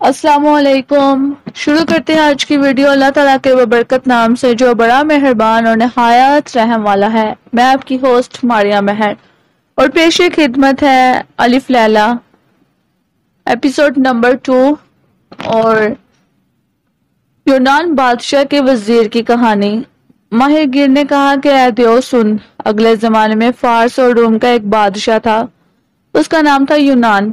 السلام علیکم۔ شروع کرتے ہیں آج کی ویڈیو اللہ تعالیٰ کے ببرکت نام سے جو بڑا مہربان اور نہایت رحم والا ہے۔ میں آپ کی ہوسٹ ماریہ مہر اور پیش خدمت ہے الف لیلا ایپیسوڈ نمبر 2 اور یونان بادشاہ کے وزیر کی کہانی۔ ماہر گیر نے کہا کہ اے دیو سن، اگلے زمانے میں فارس اور روم کا ایک بادشاہ تھا، اس کا نام تھا یونان۔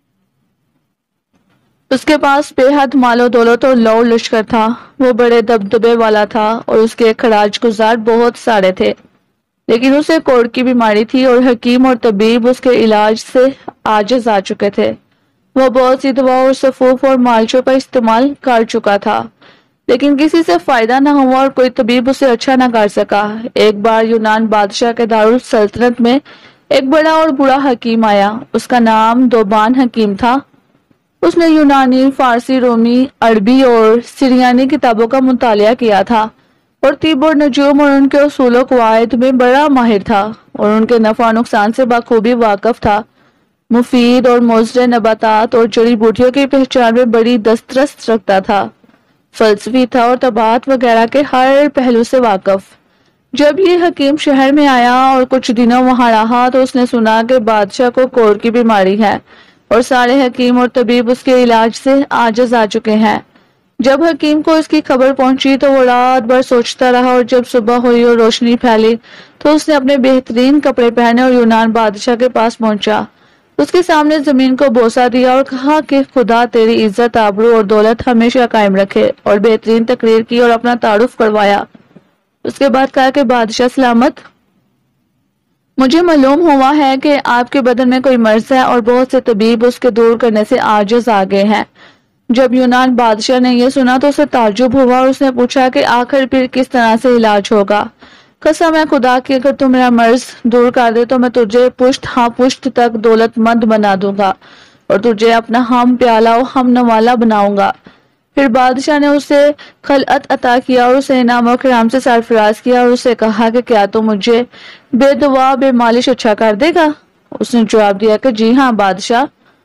اس کے پاس بے حد مال و دولت اور لو لشکر تھا، وہ بڑے دبدبے والا تھا اور اس کے خراج گزار بہت سارے تھے، لیکن اسے کوڑ کی بیماری تھی اور حکیم اور طبیب اس کے علاج سے عاجز آ چکے تھے۔ وہ بہت سی دوا اور سفوف اور مالشوں کا استعمال کر چکا تھا، لیکن کسی سے فائدہ نہ ہوا اور کوئی طبیب اسے اچھا نہ کر سکا۔ ایک بار یونان بادشاہ کے دارالسلطنت میں ایک بڑا اور بوڑھا حکیم آیا، اس کا نام دوبان حکیم تھا۔ اس نے یونانی، فارسی، رومی، عربی اور سریانی کتابوں کا مطالعہ کیا تھا اور طب اور نجوم اور ان کے اصول و قواعد میں بڑا ماہر تھا اور ان کے نفع و نقصان سے بخوبی واقف تھا۔ مفید اور مضر نباتات اور جڑی بوٹیوں کی پہچان میں بڑی دسترس رکھتا تھا، فلسفی تھا اور طباعت وغیرہ کے ہر پہلو سے واقف۔ جب یہ حکیم شہر میں آیا اور کچھ دنوں وہاں رہا تو اس نے سنا کہ بادشاہ کو کوڑ کی بیماری ہے اور سارے حکیم اور طبیب اس کے علاج سے عاجز آ چکے ہیں۔ جب حکیم کو اس کی خبر پہنچی تو وہ رات بھر سوچتا رہا اور جب صبح ہوئی اور روشنی پھیلی تو اس نے اپنے بہترین کپڑے پہنے اور یونان بادشاہ کے پاس پہنچا۔ اس کے سامنے زمین کو بوسہ دیا اور کہا کہ خدا تیری عزت، آبرو اور دولت ہمیشہ قائم رکھے، اور بہترین تقریر کی اور اپنا تعارف کروایا۔ اس کے بعد کہا کہ بادشاہ سلامت، مجھے معلوم ہوا ہے کہ آپ کے بدن میں کوئی مرض ہے اور بہت سے طبیب اس کے دور کرنے سے عاجز آ گئے ہیں۔ جب یونان بادشاہ نے یہ سنا تو اسے تعجب ہوا اور اس نے پوچھا کہ آخر پھر کس طرح سے علاج ہوگا۔ قسم ہے خدا کی، اگر تو میرا مرض دور کر دے تو میں تجھے پشت ہاں پشت تک دولت مند بنا دوں گا اور تجھے اپنا ہم پیالہ و ہم نوالا بناؤں گا۔ پھر بادشاہ نے اسے خلعت عطا کیا اور اسے انعام و کرام سے سرفراز کیا اور اسے کہا کہ کیا تو مجھے بے دوا بے مالش اچھا کر دے گا؟ اس نے جواب دیا کہ جی ہاں بادشاہ۔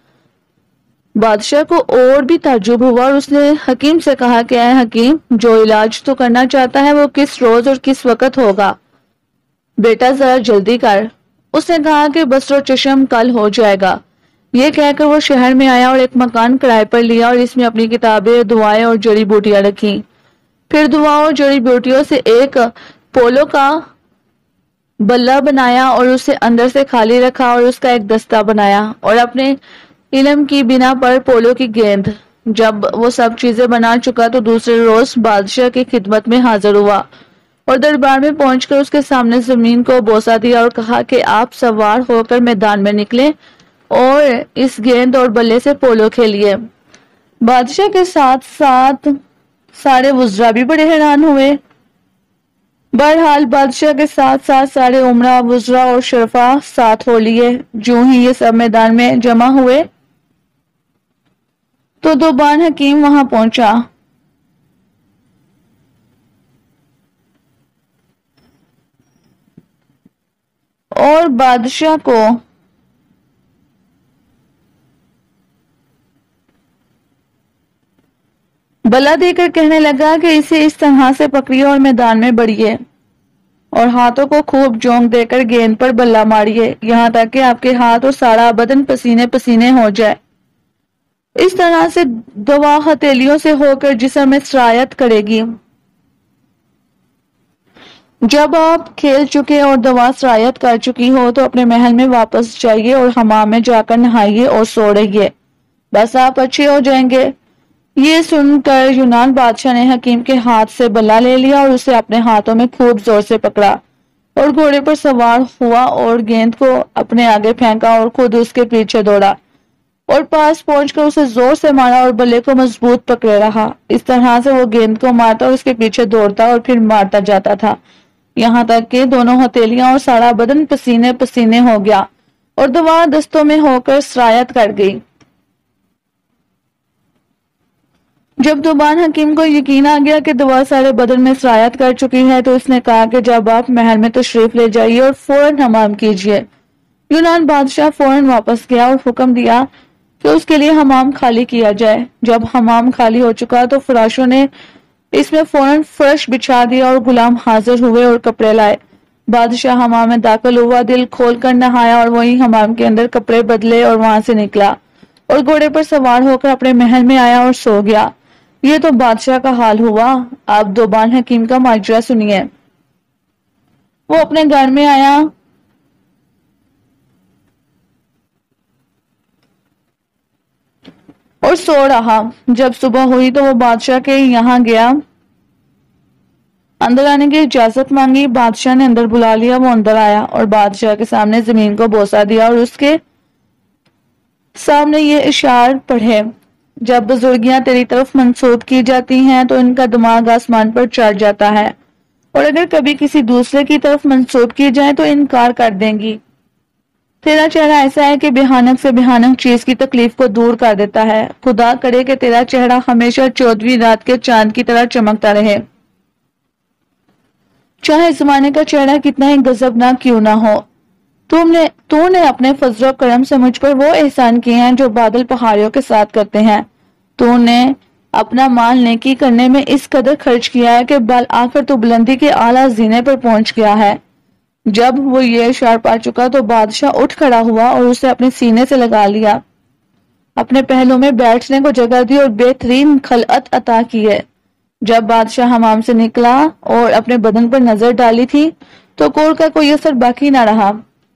بادشاہ کو اور بھی تعجب ہوا اور اس نے حکیم سے کہا کہ اے حکیم، جو علاج تو کرنا چاہتا ہے وہ کس روز اور کس وقت ہوگا؟ بیٹا ذرا جلدی کر۔ اس نے کہا کہ بصر و چشم کل ہو جائے گا۔ یہ کہہ کر وہ شہر میں آیا اور ایک مکان کرائے پر لیا اور اس میں اپنی کتابیں، دعائیں اور جڑی بوٹیاں رکھیں۔ پھر دعاؤں اور جڑی بوٹیوں سے ایک پولو کا بلہ بنایا اور اسے اندر سے خالی رکھا اور اس کا ایک دستہ بنایا اور اپنے علم کی بنا پر پولو کی گیند۔ جب وہ سب چیزیں بنا چکا تو دوسرے روز بادشاہ کی خدمت میں حاضر ہوا اور دربار میں پہنچ کر اس کے سامنے زمین کو بوسہ دیا اور کہا کہ آپ سوار ہو کر میدان میں نکلیں اور اس گیند اور بلے سے پولو کھیلیے۔ بادشاہ کے ساتھ ساتھ سارے وزراء بھی بڑے حیران ہوئے۔ بہرحال بادشاہ کے ساتھ ساتھ سارے امراء، وزراء اور شرفاء ساتھ ہو لیے۔ جو ہی یہ سب میدان میں جمع ہوئے تو دوبان حکیم وہاں پہنچا۔ اور بادشاہ کو بلا دے کر کہنے لگا کہ اسے اس طرح سے پکڑیے اور میدان میں بڑھیے اور ہاتھوں کو خوب جونک دے کر گیند پر بلا ماریے یہاں تک کہ آپ کے ہاتھ اور سارا بدن پسینے پسینے ہو جائے۔ اس طرح سے دوا ہتھیلیوں سے ہو کر جسم میں سرایت کرے گی۔ جب آپ کھیل چکے اور دوا سرایت کر چکی ہو تو اپنے محل میں واپس جائیے اور حمام میں جا کر نہائیے اور سو رہیے، بس آپ اچھے ہو جائیں گے۔ یہ سن کر یونان بادشاہ نے حکیم کے ہاتھ سے بلا لے لیا اور اسے اپنے ہاتھوں میں خوب زور سے پکڑا اور گھوڑے پر سوار ہوا اور گیند کو اپنے آگے پھینکا اور خود اس کے پیچھے دوڑا اور پاس پہنچ کر اسے زور سے مارا اور بلے کو مضبوط پکڑے رہا۔ اس طرح سے وہ گیند کو مارتا اور اس کے پیچھے دوڑتا اور پھر مارتا جاتا تھا یہاں تک کہ دونوں ہتھیلیاں اور سارا بدن پسینے پسینے ہو گیا اور دوا دستوں میں ہو کر سرایت کر گئی۔ جب دوبان حکیم کو یقین آ گیا کہ دوا سارے بدن میں سرایت کر چکی ہے تو اس نے کہا کہ جب آپ محل میں تشریف لے جائیے اور فوراً حمام کیجیے۔ یونان بادشاہ فوراً واپس گیا اور حکم دیا کہ اس کے لیے حمام خالی کیا جائے۔ جب حمام خالی ہو چکا تو فراشوں نے اس میں فوراً فرش بچھا دیا اور غلام حاضر ہوئے اور کپڑے لائے۔ بادشاہ حمام میں داخل ہوا، دل کھول کر نہایا اور وہیں حمام کے اندر کپڑے بدلے اور وہاں سے نکلا اور گھوڑے پر سوار ہو کر اپنے محل میں آیا اور سو گیا۔ یہ تو بادشاہ کا حال ہوا۔ اب دوبان حکیم کا ماجرا سنیے۔ وہ اپنے گھر میں آیا اور سو رہا۔ جب صبح ہوئی تو وہ بادشاہ کے یہاں گیا، اندر آنے کی اجازت مانگی۔ بادشاہ نے اندر بلا لیا، وہ اندر آیا اور بادشاہ کے سامنے زمین کو بوسہ دیا اور اس کے سامنے یہ اشعار پڑھے: جب بزرگیاں تیری طرف منسوب کی جاتی ہیں تو ان کا دماغ آسمان پر چڑھ جاتا ہے، اور اگر کبھی کسی دوسرے کی طرف منسوب کی جائیں تو انکار کر دیں گی۔ تیرا چہرہ ایسا ہے کہ بھیانک سے بھیانک چیز کی تکلیف کو دور کر دیتا ہے۔ خدا کرے کہ تیرا چہرہ ہمیشہ 14ویں رات کے چاند کی طرح چمکتا رہے، چاہے زمانے کا چہرہ کتنا ہی غضبناک کیوں نہ ہو۔ تو نے اپنے فضل و کرم سے مجھ پر وہ احسان کیے ہیں جو بادل پہاڑیوں کے ساتھ کرتے ہیں۔ تو نے اپنا مال نیکی کرنے میں اس قدر خرچ کیا ہے کہ بالآخر تو بلندی کے اعلیٰ زینے پر پہنچ گیا ہے۔ جب وہ یہ اشعار پا چکا تو بادشاہ اٹھ کھڑا ہوا اور اسے اپنے سینے سے لگا لیا، اپنے پہلو میں بیٹھنے کو جگہ دی اور بہترین خلعت عطا کی ہے۔ جب بادشاہ حمام سے نکلا اور اپنے بدن پر نظر ڈالی تھی تو کوڑ کا کوئی اثر باقی نہ رہا،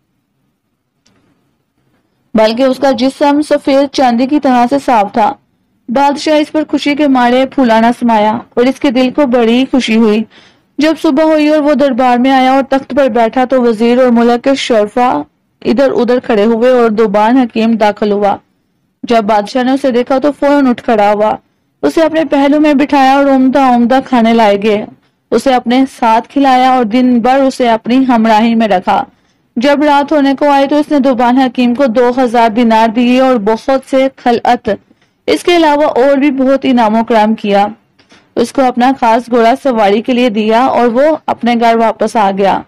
بلکہ اس کا جسم سفید چاندی کی طرح سے صاف تھا۔ بادشاہ اس پر خوشی کے مارے پھولانا سمایا اور اس کے دل کو بڑی خوشی ہوئی۔ جب صبح ہوئی اور وہ دربار میں آیا اور تخت پر بیٹھا تو وزیر اور ملک کے شرفا ادھر ادھر کھڑے ہوئے اور دوبان حکیم داخل ہوا۔ جب بادشاہ نے اسے دیکھا تو فوراً اٹھ کھڑا ہوا، اسے اپنے پہلو میں بٹھایا اور عمدہ عمدہ کھانے لائے گئے، اسے اپنے ساتھ کھلایا اور دن بھر اسے اپنی ہمراہی میں رکھا۔ جب رات ہونے کو آئی تو اس نے دوبان حکیم کو 2000 دینار دیے اور بہت سے خلعت، اس کے علاوہ اور بھی بہت انعام و کرام کیا۔ اس کو اپنا خاص گھوڑا سواری کے لیے دیا اور وہ اپنے گھر واپس آ گیا۔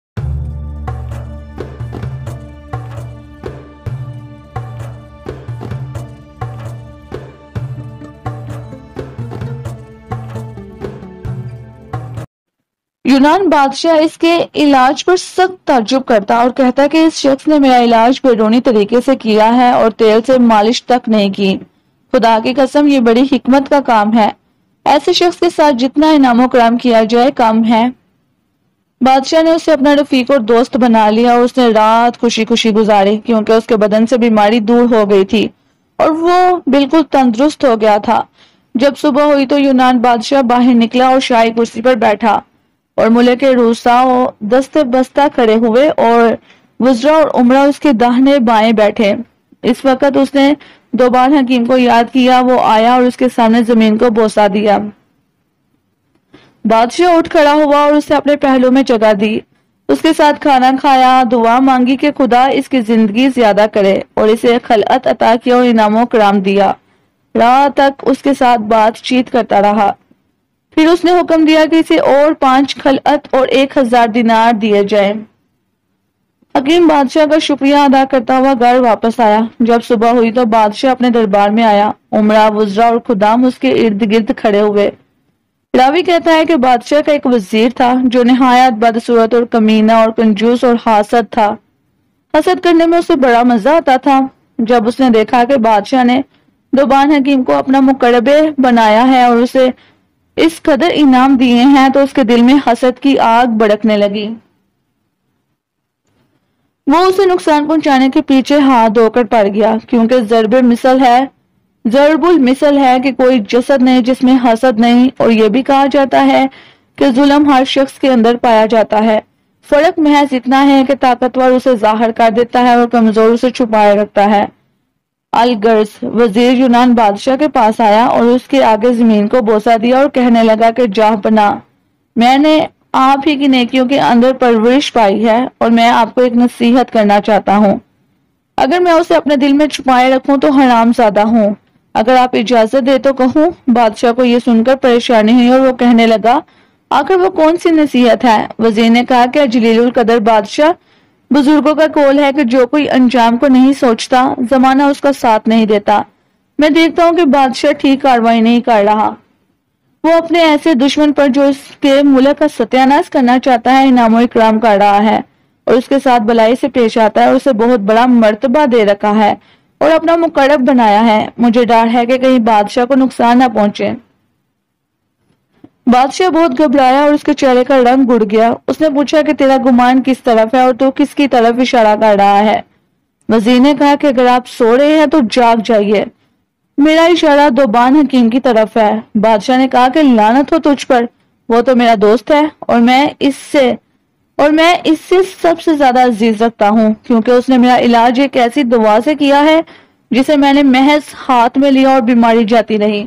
یونان بادشاہ اس کے علاج پر سخت تعجب کرتا اور کہتا کہ اس شخص نے میرا علاج بیرونی طریقے سے کیا ہے اور تیل سے مالش تک نہیں کی۔ خدا کی قسم یہ بڑی حکمت کا کام ہے، ایسے شخص کے ساتھ جتنا انعام و کرام کیا جائے کم ہے۔ بادشاہ نے اسے اپنا رفیق اور دوست بنا لیا اور اس نے رات خوشی خوشی گزاری، کیونکہ اس کے بدن سے بیماری دور ہو گئی تھی اور وہ بالکل تندرست ہو گیا تھا۔ جب صبح ہوئی تو یونان بادشاہ باہر نکلا اور شاہی کرسی پر بیٹھا اور ملک کے رؤساء دستے بستہ کھڑے ہوئے اور وزراء اور امراء اس کے داہنے بائیں بیٹھے۔ اس وقت اس نے دوبان حکیم کو یاد کیا، وہ آیا اور اس کے سامنے زمین کو بوسہ دیا۔ بادشاہ اٹھ کھڑا ہوا اور اسے اپنے پہلو میں جگہ دی، اس کے ساتھ کھانا کھایا، دعا مانگی کہ خدا اس کی زندگی زیادہ کرے اور اسے خلعت عطا کیا اور انعام و کرام دیا۔ رات تک اس کے ساتھ بات چیت کرتا رہا، پھر اس نے حکم دیا کہ اسے اور 5 خلعت اور 1000 دینار دیے جائیں۔ حکیم بادشاہ کا شکریہ ادا کرتا ہوا گھر واپس آیا۔ جب صبح ہوئی تو بادشاہ اپنے دربار میں آیا، امراء، وزراء اور خدام اس کے ارد گرد کھڑے ہوئے۔ راوی کہتا ہے کہ بادشاہ کا ایک وزیر تھا جو نہایت بدصورت اور کمینہ اور کنجوس اور حاسد تھا۔ حسد کرنے میں اسے بڑا مزہ آتا تھا۔ جب اس نے دیکھا کہ بادشاہ نے دوبان حکیم کو اپنا مقرب بنایا ہے اور اسے اس قدر انعام دیے ہیں تو اس کے دل میں حسد کی آگ بھڑکنے لگی۔ وہ اسے نقصان پہنچانے کے پیچھے ہاتھ دھو کر پڑ گیا، کیونکہ ضرب المثل ہے کہ کوئی جسد نہیں جس میں حسد نہیں، اور یہ بھی کہا جاتا ہے کہ ظلم ہر شخص کے اندر پایا جاتا ہے، فرق محض اتنا ہے کہ طاقتور اسے ظاہر کر دیتا ہے اور کمزور اسے چھپائے رکھتا ہے۔ الغرض وزیر یونان بادشاہ کے پاس آیا اور اس کے آگے زمین کو بوسہ دیا اور کہنے لگا کہ جاہ پناہ، میں نے آپ ہی کی نیکیوں کے اندر پرورش پائی ہے اور میں آپ کو ایک نصیحت کرنا چاہتا ہوں۔ اگر میں اسے اپنے دل میں چھپائے رکھوں تو حرام زادہ ہوں، اگر آپ اجازت دے تو کہوں۔ بادشاہ کو یہ سن کر پریشانی ہوئی اور وہ کہنے لگا، آخر وہ کون سی نصیحت ہے؟ وزیر نے کہا کہ جلیل القدر بادشاہ، بزرگوں کا قول ہے کہ جو کوئی انجام کو نہیں سوچتا زمانہ اس کا ساتھ نہیں دیتا۔ میں دیکھتا ہوں کہ بادشاہ ٹھیک کارروائی نہیں کر رہا۔ وہ اپنے ایسے دشمن پر جو اس کے ملک کا ستیہ ناش کرنا چاہتا ہے انعام و اکرام کر رہا ہے اور اس کے ساتھ بلائی سے پیش آتا ہے اور اسے بہت بڑا مرتبہ دے رکھا ہے اور اپنا مقرب بنایا ہے۔ مجھے ڈر ہے کہ کہیں بادشاہ کو نقصان نہ پہنچے۔ بادشاہ بہت گھبرایا اور اس کے چہرے کا رنگ اڑ گیا۔ اس نے پوچھا کہ تیرا گمان کس طرف ہے اور تو کس کی طرف اشارہ کر رہا ہے؟ وزیر نے کہا کہ اگر آپ سو رہے ہیں تو جاگ جائیے، میرا اشارہ دوبان حکیم کی طرف ہے۔ بادشاہ نے کہا کہ لعنت ہو تجھ پر، وہ تو میرا دوست ہے اور میں اس سے سب سے زیادہ عزیز رکھتا ہوں کیونکہ اس نے میرا علاج ایک ایسی دوا سے کیا ہے جسے میں نے محض ہاتھ میں لیا اور بیماری جاتی رہی۔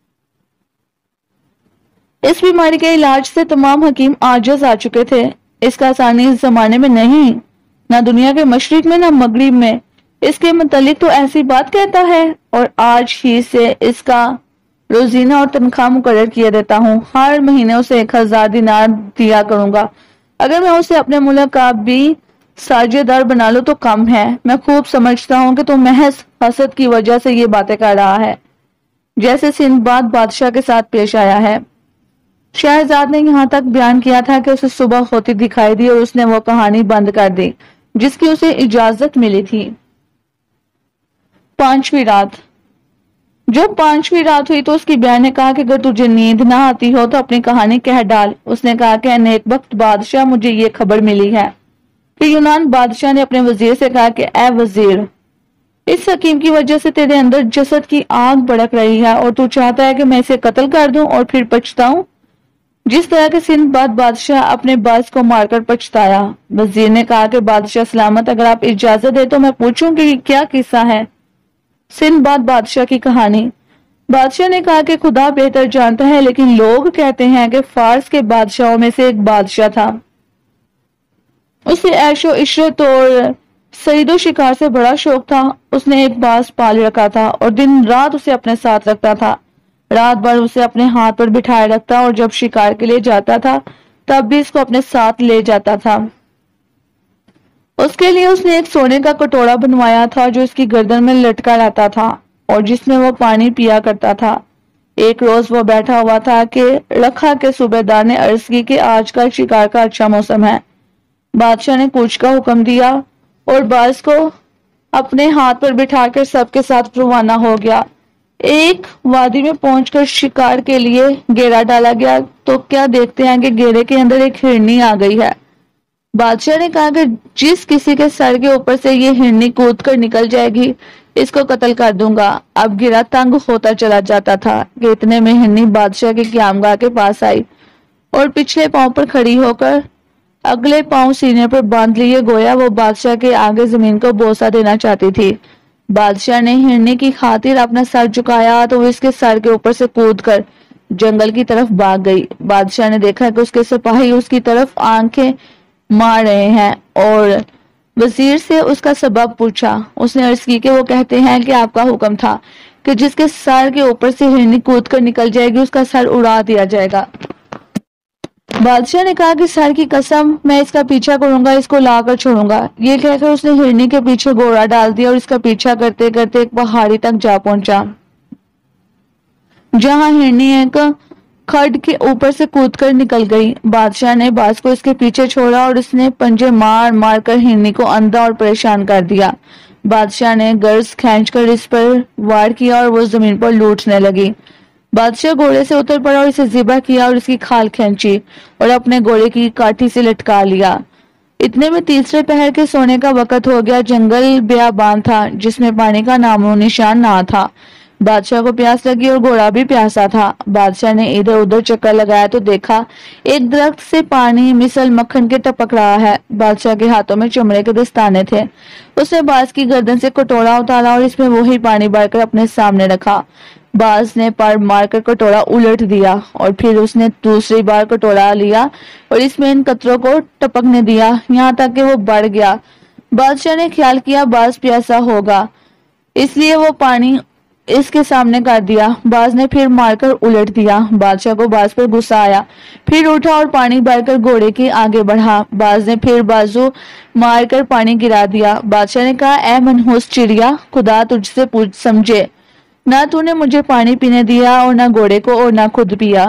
اس بیماری کے علاج سے تمام حکیم عاجز آ چکے تھے۔ اس کا آسانی اس زمانے میں نہیں، نہ دنیا کے مشرق میں نہ مغرب میں۔ اس کے متعلق تو ایسی بات کہتا ہے اور آج ہی سے اس کا روزینہ اور تنخواہ مقرر کیے دیتا ہوں۔ ہر مہینے اسے 1000 دینار دیا کروں گا۔ اگر میں اسے اپنے ملک کا بھی ساجے دار بنا لوں تو کم ہے۔ میں خوب سمجھتا ہوں کہ تو محض حسد کی وجہ سے یہ باتیں کر رہا ہے، جیسے سندباد بادشاہ کے ساتھ پیش آیا ہے۔ شہزاد نے یہاں تک بیان کیا تھا کہ اسے صبح ہوتی دکھائی دی اور اس نے وہ کہانی بند کر دی جس کی اسے اجازت ملی تھی۔ 5ویں رات۔ جب 5ویں رات ہوئی تو اس کی بہن نے کہا کہ اگر تجھے نیند نہ آتی ہو تو اپنی کہانی کہہ ڈال۔ اس نے کہا کہ نیک بخت بادشاہ، مجھے یہ خبر ملی ہے کہ یونان بادشاہ نے اپنے وزیر سے کہا کہ اے وزیر، اس حکیم کی وجہ سے تیرے اندر جسد کی آگ بھڑک رہی ہے اور تو چاہتا ہے کہ میں اسے قتل کر دوں اور پھر پچھتاؤں، جس طرح کے سندباد بادشاہ اپنے باعث کو مار کر پچھتایا۔ وزیر نے کہا کہ بادشاہ سلامت، اگر آپ اجازت دے تو میں پوچھوں کہ یہ کیا قصہ ہے؟ سندباد بادشاہ کی کہانی۔ بادشاہ نے کہا کہ خدا بہتر جانتا ہے، لیکن لوگ کہتے ہیں کہ فارس کے بادشاہوں میں سے ایک بادشاہ تھا۔ اسے عیش و عشرت اور صید و شکار سے بڑا شوق تھا۔ اس نے ایک باز پال رکھا تھا اور دن رات اسے اپنے ساتھ رکھتا تھا۔ رات بھر اسے اپنے ہاتھ پر بٹھائے رکھتا اور جب شکار کے لیے جاتا تھا تب بھی اس کو اپنے ساتھ لے جاتا تھا۔ اس کے لیے اس نے ایک سونے کا کٹورا بنوایا تھا جو اس کی گردن میں لٹکا رہتا تھا اور جس میں وہ پانی پیا کرتا تھا۔ ایک روز وہ بیٹھا ہوا تھا کہ رکھا کے صوبیدار نے عرض کی کہ آج کل شکار کا اچھا موسم ہے۔ بادشاہ نے کوچ کا حکم دیا اور باز کو اپنے ہاتھ پر بٹھا کر سب کے ساتھ روانہ ہو گیا۔ ایک وادی میں پہنچ کر شکار کے لیے گیرا ڈالا گیا تو کیا دیکھتے ہیں کہ گیرے کے اندر ایک ہرنی آ گئی ہے۔ بادشاہ نے کہا کہ جس کسی کے سر کے اوپر سے یہ ہرنی کود کر نکل جائے گی اس کو قتل کر دوں گا۔ اب گیرا تنگ ہوتا چلا جاتا تھا کہ اتنے میں ہرنی بادشاہ کے قیامگاہ کے پاس آئی اور پچھلے پاؤں پر کھڑی ہو کر اگلے پاؤں سینے پر باندھ لیے گویا وہ بادشاہ کے آگے زمین کو بوسہ دینا چاہتی تھی۔ بادشاہ نے ہرنی کی خاطر اپنا سر جھکایا تو وہ اس کے سر کے اوپر سے کود کر جنگل کی طرف بھاگ گئی۔ بادشاہ نے دیکھا کہ اس کے سپاہی اس کی طرف آنکھیں مار رہے ہیں اور وزیر سے اس کا سبب پوچھا۔ اس نے عرض کی کہ وہ کہتے ہیں کہ آپ کا حکم تھا کہ جس کے سر کے اوپر سے ہرنی کود کر نکل جائے گی اس کا سر اڑا دیا جائے گا۔ بادشاہ نے کہا کہ سر کی قسم میں اس کا پیچھا کروں گا، اس کو لا کر چھوڑوں گا۔ یہ کہہ کر اس نے ہرنی کے پیچھے گھوڑا ڈال دیا اور اس کا پیچھا کرتے کرتے ایک پہاڑی تک جا پہنچا جہاں ہرنی ایک کھڈ کے اوپر سے کود کر نکل گئی۔ بادشاہ نے باز کو اس کے پیچھے چھوڑا اور اس نے پنجے مار مار کر ہرنی کو اندھا اور پریشان کر دیا۔ بادشاہ نے گرز کھینچ کر اس پر وار کیا اور وہ زمین پر لوٹنے لگی۔ بادشاہ گھوڑے سے اتر پڑا اور اسے ذبح کیا اور اس کی کھال کھینچی اور اپنے گھوڑے کی کاٹھی سے لٹکا لیا۔ اتنے میں تیسرے پہر کے سونے کا وقت ہو گیا۔ جنگل بیابان تھا جس میں پانی کا نام و نشان نہ تھا۔ بادشاہ کو پیاس لگی اور گھوڑا بھی پیاسا تھا۔ بادشاہ نے ادھر ادھر چکر لگایا تو دیکھا ایک درخت سے پانی مثل مکھن کے ٹپک رہا ہے۔ بادشاہ کے ہاتھوں میں چمڑے کے دستانے تھے۔ اس نے باز کی گردن سے کٹورا اتارا اور اس میں وہی پانی بھر کر اپنے سامنے رکھا۔ باز نے پر مار کر کٹورا الٹ دیا اور پھر اس نے دوسری بار کٹورا لیا اور اس میں ان قطروں کو ٹپکنے دیا یہاں تک کہ وہ بڑھ گیا۔ بادشاہ نے خیال کیا باز پیاسا ہوگا اس لیے وہ پانی اس کے سامنے کر دیا۔ باز نے پھر مار کر الٹ دیا۔ بادشاہ کو باز پر غصہ آیا، پھر اٹھا اور پانی بھر کر گھوڑے کی آگے بڑھا۔ باز نے پھر بازو مار کر پانی گرا دیا۔ بادشاہ نے کہا، اے منحوس چڑیا، خدا تجھ سے پوچھ سمجھے، نہ تو نے مجھے پانی پینے دیا اور نہ گھوڑے کو اور نہ خود پیا۔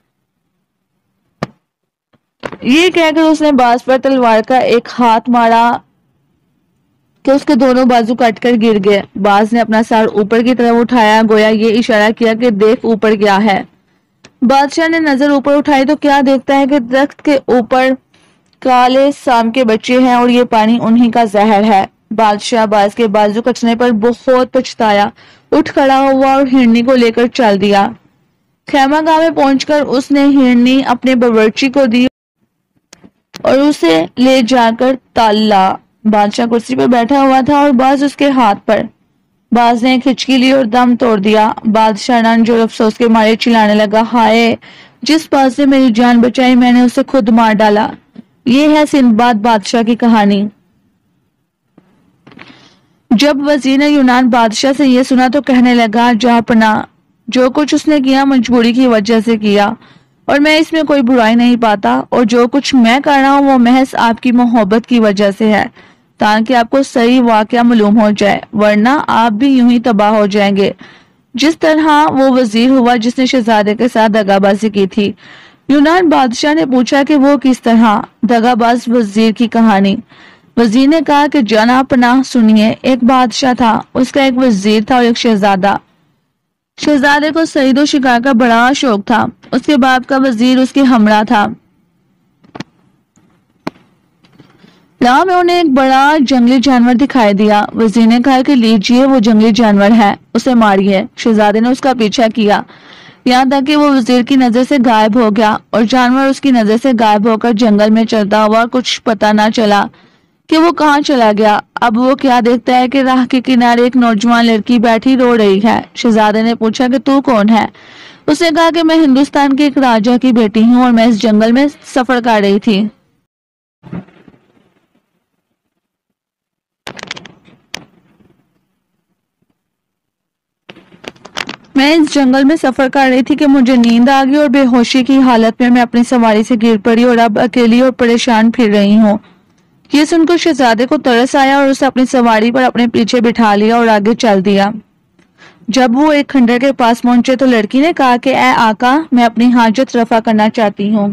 یہ کہہ کر اس نے باز پر تلوار کا ایک ہاتھ مارا کہ اس کے دونوں بازو کٹ کر گر گئے۔ باز نے اپنا سر اوپر کی طرف اٹھایا، گویا یہ اشارہ کیا کہ دیکھ اوپر کیا ہے۔ بادشاہ نے نظر اوپر اٹھائی تو کیا دیکھتا ہے کہ درخت کے اوپر کالے سام کے بچے ہیں اور یہ پانی انہی کا زہر ہے۔ بادشاہ باز کے بازو کٹنے پر بہت پچھتایا، اٹھ کھڑا ہوا اور ہرنی کو لے کر چل دیا۔ خیمہ گاہ میں پہنچ کر اس نے ہرنی اپنے باورچی کو دی اور اسے لے جا کر تالا۔ بادشاہ کرسی پر بیٹھا ہوا تھا اور باز اس کے ہاتھ پر۔ باز نے ایک ہچکی لی اور دم توڑ دیا۔ بادشاہ رنج اور افسوس کے مارے چلانے لگا، ہائے، جس باز نے میری جان بچائی میں نے اسے خود مار ڈالا۔ یہ ہے سندباد بادشاہ کی کہانی۔ جب وزیر نے یونان بادشاہ سے یہ سنا تو کہنے لگا، جہاں پناہ، جو کچھ اس نے کیا مجبوری کی وجہ سے کیا اور میں اس میں کوئی برائی نہیں پاتا، اور جو کچھ میں کر رہا ہوں وہ محض آپ کی محبت کی وجہ سے ہے، تاکہ آپ کو صحیح واقعہ معلوم ہو جائے، ورنہ آپ بھی یوں ہی تباہ ہو جائیں گے، جس طرح وہ وزیر ہوا جس نے شہزادے کے ساتھ دغا بازی کی تھی۔ یونان بادشاہ نے پوچھا کہ وہ کس طرح؟ دغا باز وزیر کی کہانی۔ وزیر نے کہا کہ جناب پناہ سنیے، ایک بادشاہ تھا، اس کا ایک وزیر تھا اور ایک شہزادہ۔ شہزادے کو صید و شکار کا بڑا شوق تھا۔ اس کے باپ کا وزیر اس کے ہمراہ تھا۔ راہ میں انہیں ایک بڑا جنگلی جانور دکھائی دیا۔ وزیر نے کہا کہ لیجئے، وہ جنگلی جانور ہے، اسے ماریے۔ شہزادے نے اس کا پیچھا کیا یہاں تک کہ وہ وزیر کی نظر سے غائب ہو گیا، اور جانور اس کی نظر سے غائب ہو کر جنگل میں چلتا ہوا کچھ پتہ نہ چلا کہ وہ کہاں چلا گیا۔ اب وہ کیا دیکھتا ہے کہ راہ کے کنارے ایک نوجوان لڑکی بیٹھی رو رہی ہے۔ شہزادے نے پوچھا کہ تو کون ہے؟ اس نے کہا کہ میں ہندوستان کے ایک راجہ کی بیٹی ہوں اور میں اس جنگل میں سفر کر رہی تھی۔ میں اس جنگل میں سفر کر رہی تھی کہ مجھے نیند آ گئی اور بے ہوشی کی حالت میں اپنی سواری سے گر پڑی اور اب اکیلی اور پریشان پھر رہی ہوں۔ یہ سن کر شہزادے کو ترس آیا اور اسے اپنی سواری پر اپنے پیچھے بٹھا لیا اور آگے چل دیا۔ جب وہ ایک کھنڈر کے پاس پہنچے تو لڑکی نے کہا کہ اے آقا، میں اپنی حاجت رفع کرنا چاہتی ہوں۔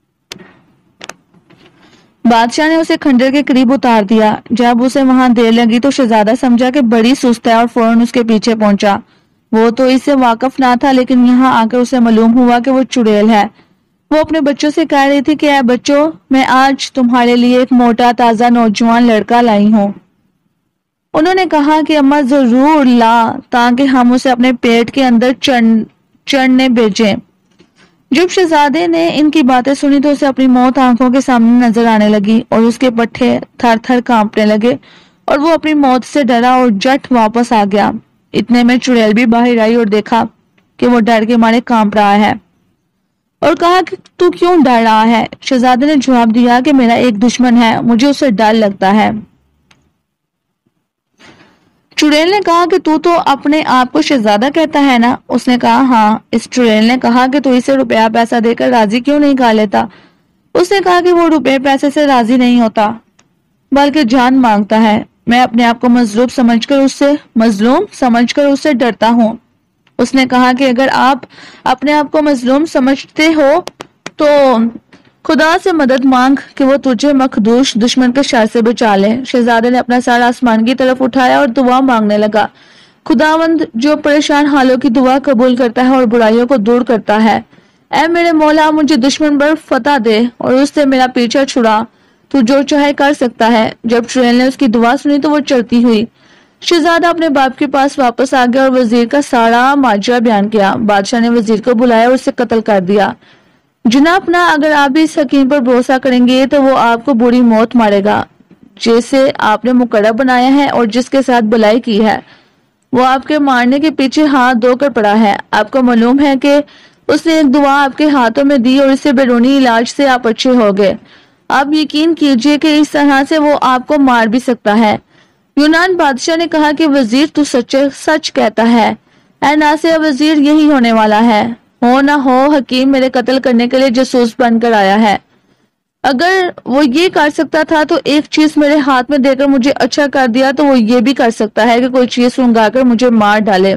بادشاہ نے اسے کھنڈر کے قریب اتار دیا۔ جب اسے وہاں دیر لگی تو شہزادہ سمجھا کہ بڑی سست ہے اور فوراً اس کے پیچھے پہنچا۔ وہ تو اس سے واقف نہ تھا، لیکن یہاں آ کر اسے معلوم ہوا کہ وہ چڑیل ہے۔ وہ اپنے بچوں سے کہہ رہی تھی کہ اے بچوں، میں آج تمہارے لیے ایک موٹا تازہ نوجوان لڑکا لائی ہوں۔ انہوں نے کہا کہ اماں ضرور لا، تاکہ ہم اسے اپنے پیٹ کے اندر چڑھنے بھیجیں۔ جب شہزادے نے ان کی باتیں سنی تو اسے اپنی موت آنکھوں کے سامنے نظر آنے لگی اور اس کے پٹھے تھر تھر کانپنے لگے اور وہ اپنی موت سے ڈرا اور جٹ واپس آ گیا۔ اتنے میں چڑیل بھی باہر آئی اور دیکھا کہ وہ ڈر کے مارے کانپ رہا ہے اور کہا کہ تو کیوں ڈر رہا ہے؟ شہزادے نے جواب دیا کہ میرا ایک دشمن ہے، مجھے اسے ڈر لگتا ہے۔ چڑیل نے کہا کہ تو اپنے آپ کو شہزادہ کہتا ہے نا؟ اس نے کہا ہاں۔ اس چڑیل نے کہا کہ تو اسے روپیہ پیسہ دے کر راضی کیوں نہیں کر لیتا؟ اس نے کہا کہ وہ روپے پیسے سے راضی نہیں ہوتا بلکہ جان مانگتا ہے۔ میں اپنے آپ کو مظلوم سمجھ کر اس سے ڈرتا ہوں۔ اس نے کہا کہ اگر آپ اپنے آپ کو مظلوم سمجھتے ہو تو خدا سے مدد مانگ کہ وہ تجھے مخدوش دشمن کے شر سے بچا لے۔ شہزادے نے اپنا سر آسمان کی طرف اٹھایا اور دعا مانگنے لگا، خداوند جو پریشان حالوں کی دعا قبول کرتا ہے اور برائیوں کو دور کرتا ہے، اے میرے مولا، مجھے دشمن پر فتح دے اور اس سے میرا پیچھا چھڑا، تو جو چاہے کر سکتا ہے۔ جب چڑیل نے اس کی دعا سنی تو وہ چلتی ہوئی۔ شہزادہ اپنے باپ کے پاس واپس آ گیا اور وزیر کا سارا ماجرا بیان کیا۔ بادشاہ نے وزیر کو بلایا اور اسے قتل کر دیا۔ جناب نا، اگر آپ بھی اس حکیم پر بھروسہ کریں گے تو وہ آپ کو بری موت مارے گا، جسے آپ نے مقرر بنایا ہے اور جس کے ساتھ بلائی کی ہے، وہ آپ کے مارنے کے پیچھے ہاتھ دھو کر پڑا ہے۔ آپ کو معلوم ہے کہ اس نے ایک دعا آپ کے ہاتھوں میں دی اور اس سے بیرونی علاج سے آپ اچھے ہو گئے۔ آپ یقین کیجئے کہ اس طرح سے وہ آپ کو مار بھی سکتا ہے۔ یونان بادشاہ نے کہا کہ وزیر تو سچ کہتا ہے، اے ناصح وزیر، یہی ہونے والا ہے، ہو نہ ہو حکیم میرے قتل کرنے کے لیے جاسوس بن کر آیا ہے۔ اگر وہ یہ کر سکتا تھا تو ایک چیز میرے ہاتھ میں دے کر مجھے اچھا کر دیا، تو وہ یہ بھی کر سکتا ہے کہ کوئی چیز سنگا کر مجھے مار ڈالے۔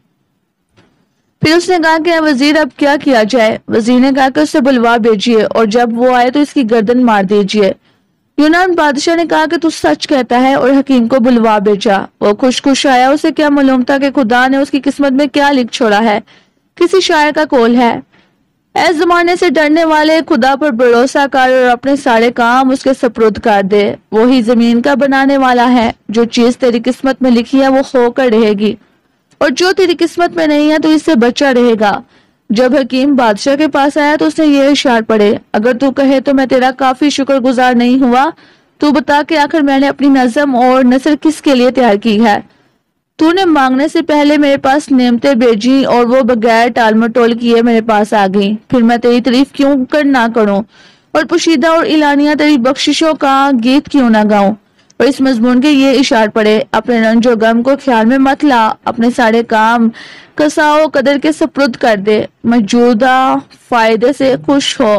پھر اس نے کہا کہ اے وزیر اب کیا کیا جائے؟ وزیر نے کہا کہ اسے بلوا بھیجیے اور جب وہ آئے تو اس کی گردن مار دیجیے۔ یونان بادشاہ نے کہا کہ تو سچ کہتا ہے اور حکیم کو بلوا بھیجا۔ وہ خوش آیا، اسے کیا معلوم تھا کہ خدا نے اس کی قسمت میں کیا لکھ چھوڑا ہے۔ کسی شاعر کا قول ہے، اے زمانے سے ڈرنے والے، خدا پر بھروسہ کر اور اپنے سارے کام اس کے سپرد کر دے۔ وہی زمین کا بنانے والا ہے، جو چیز تیری قسمت میں لکھی ہے وہ ہو کر رہے گی، اور جو تیری قسمت میں نہیں ہے تو اس سے بچا رہے گا۔ جب حکیم بادشاہ کے پاس آیا تو اس نے یہ اشعار پڑھے، اگر تو کہے تو میں تیرا کافی شکر گزار نہیں ہوا، تو بتا کہ آخر میں نے اپنی نظم اور نثر کس کے لیے تیار کی ہے۔ تو نے مانگنے سے پہلے میرے پاس نعمتیں بھیجی اور وہ بغیر ٹال مٹول کیے میرے پاس آ گئی، پھر میں تیری تعریف کیوں کر نہ کروں اور پوشیدہ اور اعلانیہ تیری بخششوں کا گیت کیوں نہ گاؤں۔ اور اس مضمون کے یہ اشعار پڑے، اپنے رنج و غم کو خیال میں مت لا، اپنے سارے کام کساؤ قدر کے سپرد کر دے، موجودہ فائدے سے خوش ہو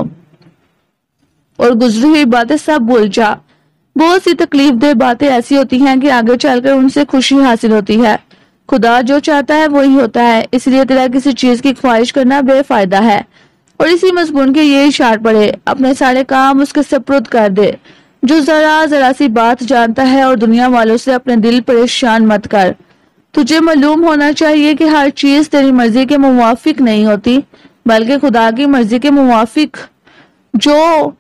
اور گزری ہوئی باتیں سب بھول جا۔ بہت سی تکلیف دہ باتیں ایسی ہوتی ہیں کہ آگے چل کر ان سے خوشی حاصل ہوتی ہے۔ خدا جو چاہتا ہے وہی ہوتا ہے، اس لیے تیرا کسی چیز کی خواہش کرنا بے فائدہ ہے۔ اور اسی مضمون کے یہ اشعار پڑھے، اپنے سارے کام اس کے سپرد کر دے، جو ذرا سی بات جانتا ہے، اور دنیا والوں سے اپنے دل پریشان مت کر۔ تجھے معلوم ہونا چاہیے کہ ہر چیز تیری مرضی کے موافق نہیں ہوتی، بلکہ خدا کی مرضی کے موافق، جو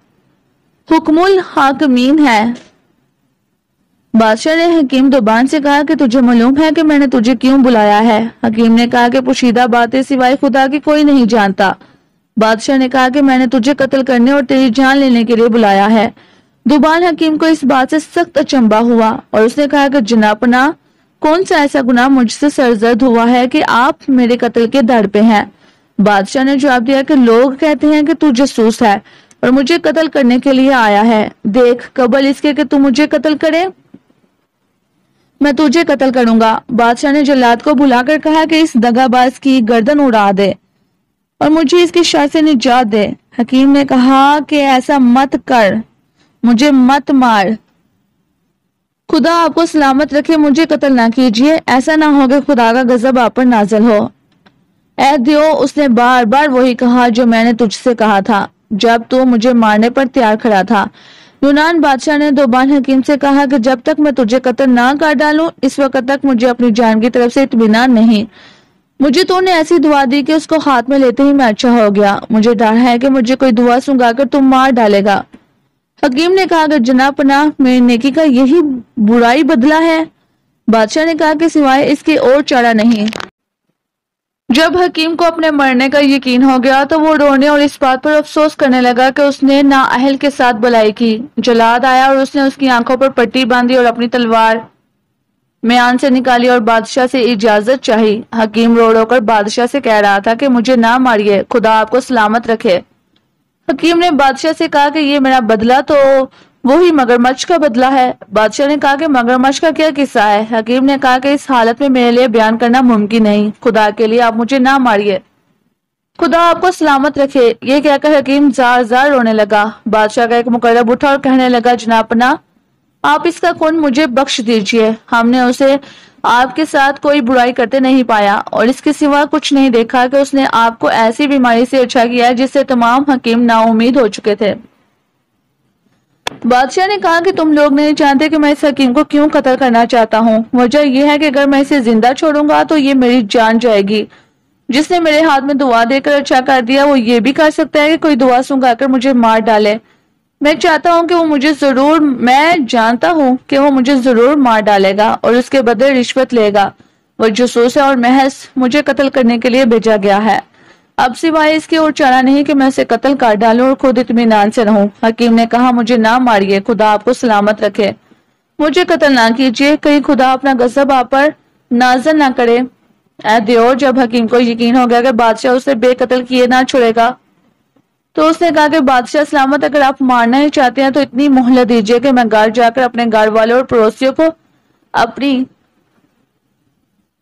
حکم الحاکمین ہے۔ بادشاہ نے حکیم دوبان سے کہا کہ تجھے معلوم ہے کہ میں نے تجھے کیوں بلایا ہے؟ حکیم نے کہا کہ پوشیدہ باتیں سوائے خدا کی کوئی نہیں جانتا۔ بادشاہ نے کہا کہ میں نے تجھے قتل کرنے اور تیری جان لینے کے لیے بلایا ہے۔ دوبان حکیم کو اس بات سے سخت اچنبھا ہوا اور اس نے کہا کہ جناب پناہ، کون سا ایسا گناہ مجھ سے سرزد ہوا ہے کہ آپ میرے قتل کے در پہ ہیں؟ بادشاہ نے جواب دیا کہ لوگ کہتے ہیں کہ تو جاسوس ہے اور مجھے قتل کرنے کے لیے آیا ہے۔ دیکھ، قبل اس کے کہ تو مجھے قتل کرے، میں تجھے قتل کروں گا۔ بادشاہ نے جلاد کو بلا کر کہا کہ اس دغا باز کی گردن اڑا دے اور مجھے اس کی شر سے نجات دے۔ حکیم نے کہا کہ ایسا مت کر، مجھے مت مار، خدا آپ کو سلامت رکھے، مجھے قتل نہ کیجیے، ایسا نہ ہو کہ خدا کا غضب آپ پر نازل ہو۔ اے دیو، اس نے بار بار وہی کہا جو میں نے تجھ سے کہا تھا جب تو مجھے مارنے پر تیار کھڑا تھا۔ یونان بادشاہ نے دوبان حکیم سے کہا کہ جب تک میں تجھے قتل نہ کر ڈالوں اس وقت تک مجھے اپنی جان کی طرف سے اطمینان نہیں۔ مجھے تو نے ایسی دعا دی کہ اس کو ہاتھ میں لیتے ہی میں اچھا ہو گیا، مجھے ڈر ہے کہ مجھے کوئی دعا سنگا کر تم مار ڈالے گا۔ حکیم نے کہا کہ جناب پناہ، میری نیکی کا یہی برائی بدلہ ہے؟ بادشاہ نے کہا کہ سوائے اس کے اور چارہ نہیں۔ جب حکیم کو اپنے مرنے کا یقین ہو گیا تو وہ رونے اور اس بات پر افسوس کرنے لگا کہ اس نے نااہل کے ساتھ بلائی کی۔ جلاد آیا اور اس نے اس کی آنکھوں پر پٹی باندھی اور اپنی تلوار میان سے نکالی اور بادشاہ سے اجازت چاہی۔ حکیم رو رو کر بادشاہ سے کہہ رہا تھا کہ مجھے نہ ماریے، خدا آپ کو سلامت رکھے۔ حکیم نے بادشاہ سے کہا کہ یہ میرا بدلہ تو وہی مگرمچھ کا بدلہ ہے۔ بادشاہ نے کہا کہ مگرمچھ کا کیا قصہ ہے؟ حکیم نے کہا کہ اس حالت میں میرے لیے بیان کرنا ممکن نہیں، خدا کے لیے آپ مجھے نہ ماریے، خدا آپ کو سلامت رکھے۔ یہ کہہ کر حکیم زار زار رونے لگا۔ بادشاہ کا ایک مقرب اٹھا اور کہنے لگا، جناب پناہ، آپ اس کا خون مجھے بخش دیجیے، ہم نے اسے آپ کے ساتھ کوئی برائی کرتے نہیں پایا اور اس کے سوا کچھ نہیں دیکھا کہ اس نے آپ کو ایسی بیماری سے اچھا کیا جس سے تمام حکیم نا امید ہو چکے تھے۔ بادشاہ نے کہا کہ تم لوگ نہیں جانتے کہ میں اس حکیم کو کیوں قتل کرنا چاہتا ہوں۔ وجہ یہ ہے کہ اگر میں اسے زندہ چھوڑوں گا تو یہ میری جان جائے گی۔ جس نے میرے ہاتھ میں دعا دے کر اچھا کر دیا وہ یہ بھی کر سکتا ہے کہ کوئی دعا سنگا کر مجھے مار ڈالے۔ میں جانتا ہوں کہ وہ مجھے ضرور مار ڈالے گا اور اس کے بدلے رشوت لے گا۔ وہ جاسوس ہے اور محض مجھے قتل کرنے کے لیے بھیجا گیا ہے۔ اب سوائے اس کے اور چارہ نہیں کہ میں اسے قتل کر ڈالوں اور خود اطمینان سے رہوں۔ حکیم نے کہا، مجھے نہ ماریے، خدا آپ کو سلامت رکھے، مجھے قتل نہ کیجیے، کہیں خدا اپنا غضب آپ پر نازل نہ کرے۔ اے دیو، جب حکیم کو یقین ہو گیا کہ بادشاہ اسے بے قتل کیے نہ چھوڑے گا تو اس نے کہا کہ بادشاہ سلامت، اگر آپ مارنا ہی چاہتے ہیں تو اتنی مہلت دیجیے کہ میں گھر جا کر اپنے گھر والوں اور پڑوسیوں کو اپنی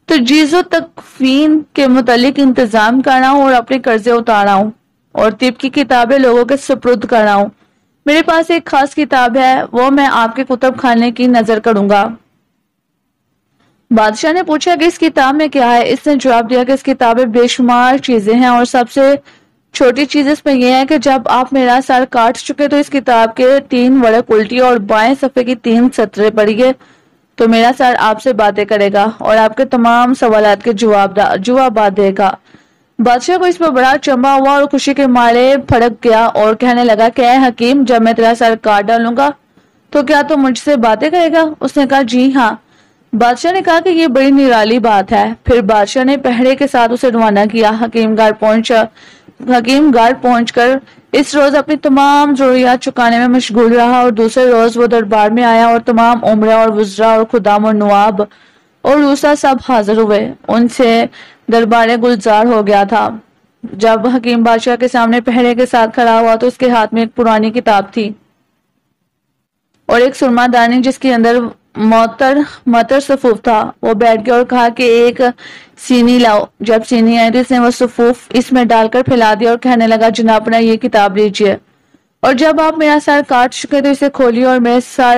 تجویز و تکفین کے متعلق انتظام کر رہا ہوں اور اپنے قرضے اتار رہا ہوں اور طب کی کتابیں لوگوں کے سپرد کر رہا ہوں۔ میرے پاس ایک خاص کتاب ہے، وہ میں آپ کے کتب خانے کی نظر کروں گا۔ بادشاہ نے پوچھا کہ اس کتاب میں کیا ہے؟ اس نے جواب دیا کہ اس کتاب میں بے شمار چیزیں ہیں اور سب سے چھوٹی چیز اس میں یہ ہے کہ جب آپ میرا سر کاٹ چکے تو اس کتاب کے 3 ورق الٹی اور بائیں صفحے کی 3 سطریں پڑھیے تو میرا سر آپ سے باتیں کرے گا اور آپ کے تمام سوالات کے جوابات دے گا۔ بادشاہ کو اس پر بڑا چنبا ہوا اور خوشی کے مارے پھڑک گیا اور کہنے لگا کہ اے حکیم، جب میں تیرا سر کاٹ ڈالوں گا تو کیا تو مجھ سے باتیں کرے گا؟ اس نے کہا جی ہاں۔ بادشاہ نے کہا کہ یہ بڑی نرالی بات ہے۔ پھر بادشاہ نے پہرے کے ساتھ اسے روانہ کیا۔ حکیم گھر پہنچ کر اس روز اپنی تمام ضروریات چکانے میں مشغول رہا اور دوسرے روز وہ دربار میں آیا اور تمام عمرا اور وزراء اور خدام اور نواب اور روسا سب حاضر ہوئے۔ ان سے دربار گلزار ہو گیا تھا۔ جب حکیم بادشاہ کے سامنے پہرے کے ساتھ کھڑا ہوا تو اس کے ہاتھ میں ایک پرانی کتاب تھی اور ایک سرما دانی جس کے اندر معطر صفوف تھا۔ وہ بیٹھ گیا اور کہا کہ ایک سینی لاؤ۔ جب سینی آئی تو اس نے وہ صفوف اس میں ڈال کر پھیلا دیا اور کہنے لگا جناب یہ کتاب لیجئے، اور جب آپ میرا سر کاٹ چکے تو اسے کھولیے اور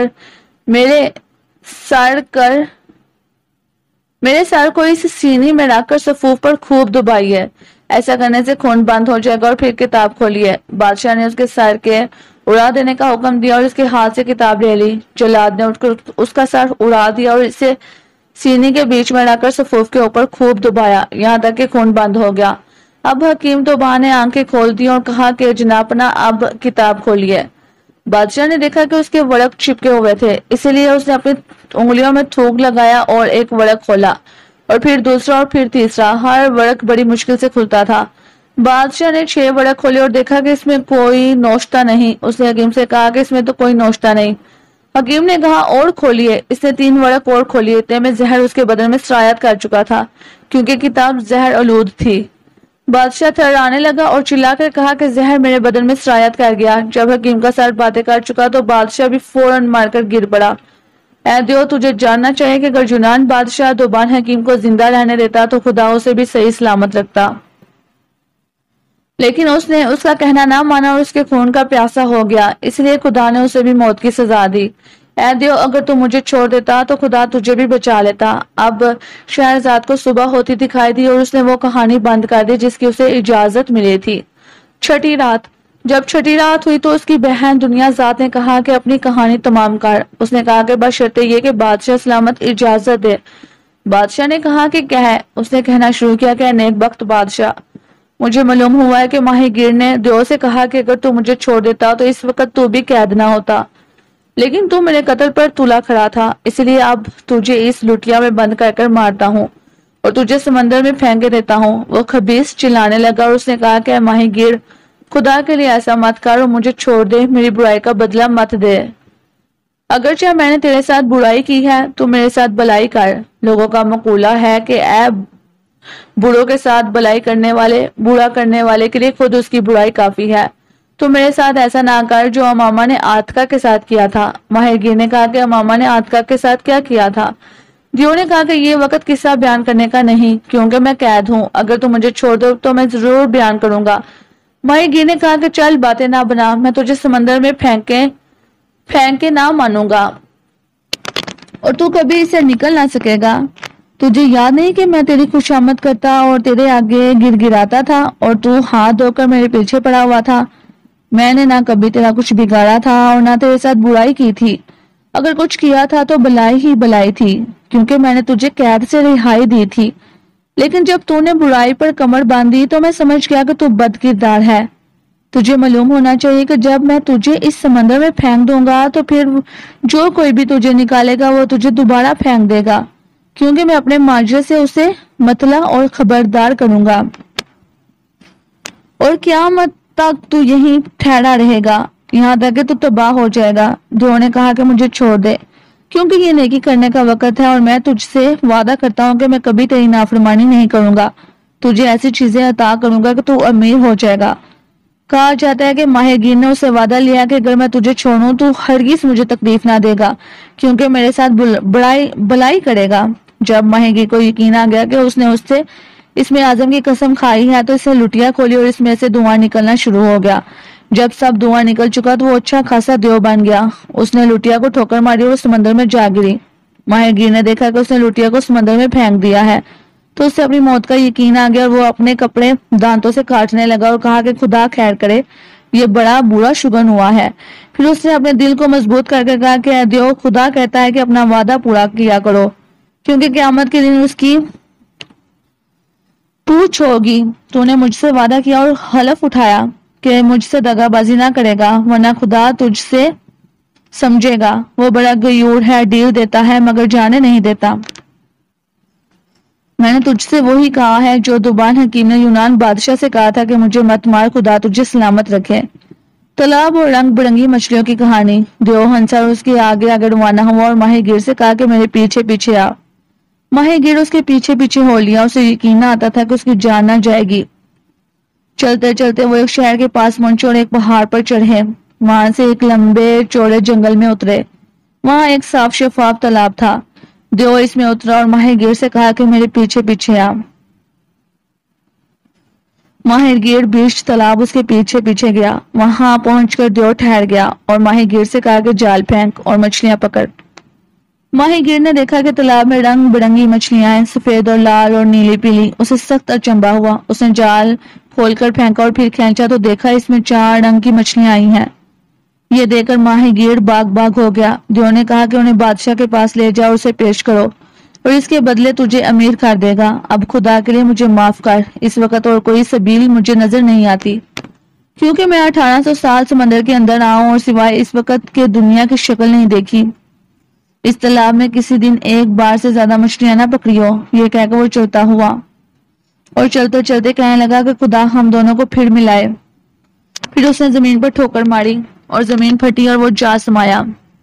میرے سر کو اس سینی میں رکھ کر صفوف پر خوب دبائیے، ایسا کرنے سے خون بند ہو جائے گا، اور پھر کتاب کھولیے۔ بادشاہ نے اس کے سر کے اڑا دینے کا حکم دیا اور اس کے ہاتھ سے کتاب لے لی۔ جلاد نے اٹھ کر اس کا سر اڑا دیا اور اسے سینے کے بیچ میں رکھ کر صفوف کے اوپر خوب دبایا یہاں تک کہ خون بند ہو گیا۔ اب حکیم توبہ نے آنکھیں کھول دی اور کہا کہ جناب اب کتاب کھولیے۔ بادشاہ نے دیکھا کہ اس کے ورق چپکے ہوئے تھے، اسی لیے اس نے اپنی انگلیوں میں تھوک لگایا اور ایک ورق کھولا اور پھر دوسرا اور پھر تیسرا۔ ہر ورق بڑی مشکل سے کھلتا تھا۔ بادشاہ نے 6 ورق کھولے اور دیکھا کہ اس میں کوئی نوشتہ نہیں۔ اس نے حکیم سے کہا کہ اس میں تو کوئی نوشتہ نہیں۔ حکیم نے کہا اور کھولیے۔ اس نے 3 ورق اور کھولیے۔ اتنے میں زہر اس کے بدن میں سرایت کر چکا تھا کیونکہ کتاب زہر آلود تھی۔ بادشاہ تھرانے لگا اور چلا کر کہا کہ زہر میرے بدن میں سرایت کر گیا۔ جب حکیم کا سر باتیں کر چکا تو بادشاہ بھی فوراً مار کر گر پڑا۔ اے دیو، تجھے جاننا چاہیے کہ اگر یونان بادشاہ دوبان حکیم کو زندہ رہنے دیتا تو خدا اسے بھی صحیح سلامت رکھتا، لیکن اس نے اس کا کہنا نہ مانا اور اس کے خون کا پیاسا ہو گیا، اس لیے خدا نے اسے بھی موت کی سزا دی۔ اے دیو، اگر تو مجھے چھوڑ دیتا تو خدا تجھے بھی بچا لیتا۔ اب شہرزاد کو صبح ہوتی دکھائی دی اور اس نے وہ کہانی بند کر دی جس کی اسے اجازت ملی تھی۔ چھٹی رات۔ جب چھٹی رات ہوئی تو اس کی بہن دنیا زاد نے کہا کہ اپنی کہانی تمام کر۔ اس نے کہا کہ بشرطے یہ کہ بادشاہ سلامت اجازت دے۔ بادشاہ نے کہا کہ کیا ہے؟ اس نے کہنا شروع کیا کہ نیک بخت بادشاہ، مجھے معلوم ہوا ہے کہ ماہی گیر نے دیو سے کہا کہ اگر تو مجھے چھوڑ دیتا تو اس وقت تو بھی قید نہ ہوتا، لیکن تو میرے قتل پر تلا کھڑا تھا، اس لیے اب تجھے اس لٹیا میں بند کر کر مارتا ہوں اور تجھے سمندر میں پھینکے دیتا ہوں۔ وہ خبیث چلانے لگا اور اس نے کہا کہ ماہی گیر، خدا کے لیے ایسا مت کر اور مجھے چھوڑ دے، میری برائی کا بدلہ مت دے۔ اگرچہ میں نے تیرے ساتھ برائی کی ہے تو میرے ساتھ بلائی کر۔ لوگوں کا مقولہ ہے کہ اے بوڑھوں کے ساتھ بلائی بوڑھا کرنے والے کے لیے خود اس کی برائی کافی ہے، تو میرے ساتھ ایسا نہ کر جو امامہ نے آتکا کے ساتھ کیا تھا۔ ماہر گیر نے کہا کہ امامہ نے آتکا کے ساتھ کیا کیا تھا؟ دیو نے کہا کہ یہ وقت قصہ بیان کرنے کا نہیں کیونکہ میں قید ہوں، اگر تو مجھے چھوڑ دو تو میں ضرور بیان کروں گا۔ ماہر گیر نے کہا کہ چل باتیں نہ بنا، میں تجھے سمندر میں پھینک کے نہ مانوں گا اور تو کبھی اسے نکل نہ سکے گا۔ تجھے یاد نہیں کہ میں تیری خوشامد کرتا اور تیرے آگے گر گراتا تھا اور تو ہاتھ دھو کر میرے پیچھے پڑا ہوا تھا؟ میں نے نہ کبھی تیرا کچھ بگاڑا تھا اور نہ تیرے ساتھ برائی کی تھی، اگر کچھ کیا تھا تو بلائی ہی بلائی تھی کیونکہ میں نے تجھے قید سے رہائی دی تھی، لیکن جب تو نے برائی پر کمر باندھی تو میں سمجھ گیا کہ تو بد کردار ہے۔ تجھے معلوم ہونا چاہیے کہ جب میں تجھے اس سمندر میں پھینک دوں گا تو پھر جو کوئی بھی تجھے نکالے گا وہ تجھے دوبارہ پھینک دے گا، کیونکہ میں اپنے ماجرے سے اسے مطلع اور خبردار کروں گا، اور قیامت تک تو یہیں ٹھہرا رہے گا یہاں تک کہ تو تباہ ہو جائے گا۔ دیو نے کہا کہ مجھے چھوڑ دے کیونکہ یہ نیکی کرنے کا وقت ہے اور میں تجھ سے وعدہ کرتا ہوں کہ میں کبھی تیری نافرمانی نہیں کروں گا، تجھے ایسی چیزیں عطا کروں گا کہ تو امیر ہو جائے گا۔ کہا جاتا ہے کہ ماہر گیر نے اسے وعدہ لیا کہ اگر میں تجھے چھوڑوں تو ہرگز مجھے تکلیف نہ دے گا کیونکہ میرے ساتھ بلائی کرے گا۔ جب ماہی گیر کو یقین آ گیا کہ اس نے اس سے اسم اعظم کی قسم کھائی ہے تو اس نے لٹیا کھولی اور اس میں سے دھواں نکلنا شروع ہو گیا۔ جب سب دھواں نکل چکا تو وہ اچھا خاصا دیو بن گیا۔ اس نے لٹیا کو ٹھوکر ماری اور سمندر میں جا گری۔ ماہی گیر نے دیکھا کہ اس نے لٹیا کو سمندر میں پھینک دیا ہے تو اس سے اپنی موت کا یقین آ گیا اور وہ اپنے کپڑے دانتوں سے کاٹنے لگا اور کہا کہ خدا خیر کرے، یہ بڑا برا شگن ہوا ہے۔ پھر اس نے اپنے دل کو مضبوط کر کے کہا کہ اے دیو، خدا کہتا ہے کہ اپنا وعدہ پورا کیا کرو، کیونکہ قیامت کے دن اس کی پوچھ ہوگی۔ تو نے مجھ سے وعدہ کیا اور حلف اٹھایا کہ مجھ سے دغا بازی نہ کرے گا، ورنہ خدا تجھ سے سمجھے گا۔ وہ بڑا غیور ہے، ڈیل دیتا ہے مگر جانے نہیں دیتا۔ میں نے تجھ سے وہی کہا ہے جو دوبان حکیم نے یونان بادشاہ سے کہا تھا کہ مجھے مت مار، خدا تجھے سلامت رکھے۔ تالاب اور رنگ برنگی مچھلیوں کی کہانی۔ دیو ہنسا اور اس کے آگے آگے روانہ ہوا اور ماہی گیر سے کہا کہ میرے پیچھے پیچھے آ۔ ماہی گیر اس کے پیچھے پیچھے ہو لیا، اسے یقین نہ آتا تھا کہ اس کی جان نہ جائے گی۔ چلتے چلتے وہ ایک شہر کے پاس پہنچے اور ایک پہاڑ پر چڑھے۔ وہاں سے ایک لمبے چوڑے جنگل میں اترے۔ وہاں ایک صاف شفاف تالاب تھا۔ دیو اس میں اترا اور ماہی گیر سے کہا کہ میرے پیچھے پیچھے آ۔ ماہی گیر بیچ تالاب اس کے پیچھے پیچھے گیا۔ وہاں پہنچ کر دیو ٹھہر گیا اور ماہی گیر سے کہا کہ جال پھینک اور مچھلیاں پکڑ۔ ماہی گیر نے دیکھا کہ تالاب میں رنگ برنگی مچھلیاں ہیں، سفید اور لال اور نیلی پیلی۔ اسے سخت اچنبھا ہوا۔ اس نے جال کھول کر پھینکا اور پھر کھینچا تو دیکھا اس میں 4 رنگ کی مچھلیاں آئی ہیں۔ یہ دیکھ کر ماہی گیر باغ ہو گیا۔ دیو نے کہا کہ انہیں بادشاہ کے پاس لے جاؤ اور اسے پیش کرو اور اس کے بدلے تجھے امیر کر دے گا۔ اب خدا کے لیے مجھے معاف کر، اس وقت اور کوئی سبیل مجھے نظر نہیں آتی، کیونکہ میں 1800 سال سمندر کے اندر آؤں اور سوائے اس وقت کے دنیا کی شکل نہیں دیکھی۔ اس تالاب میں کسی دن ایک بار سے زیادہ مچھلیاں نہ پکڑی ہو۔ یہ کہہ کر وہ چلتا ہوا اور چلتے چلتے کہنے لگا کہ خدا ہم دونوں کو پھر ملائے۔ پھر اس نے زمین پر ٹھوکر ماری اور زمین پھٹی اور وہ جا سمایا۔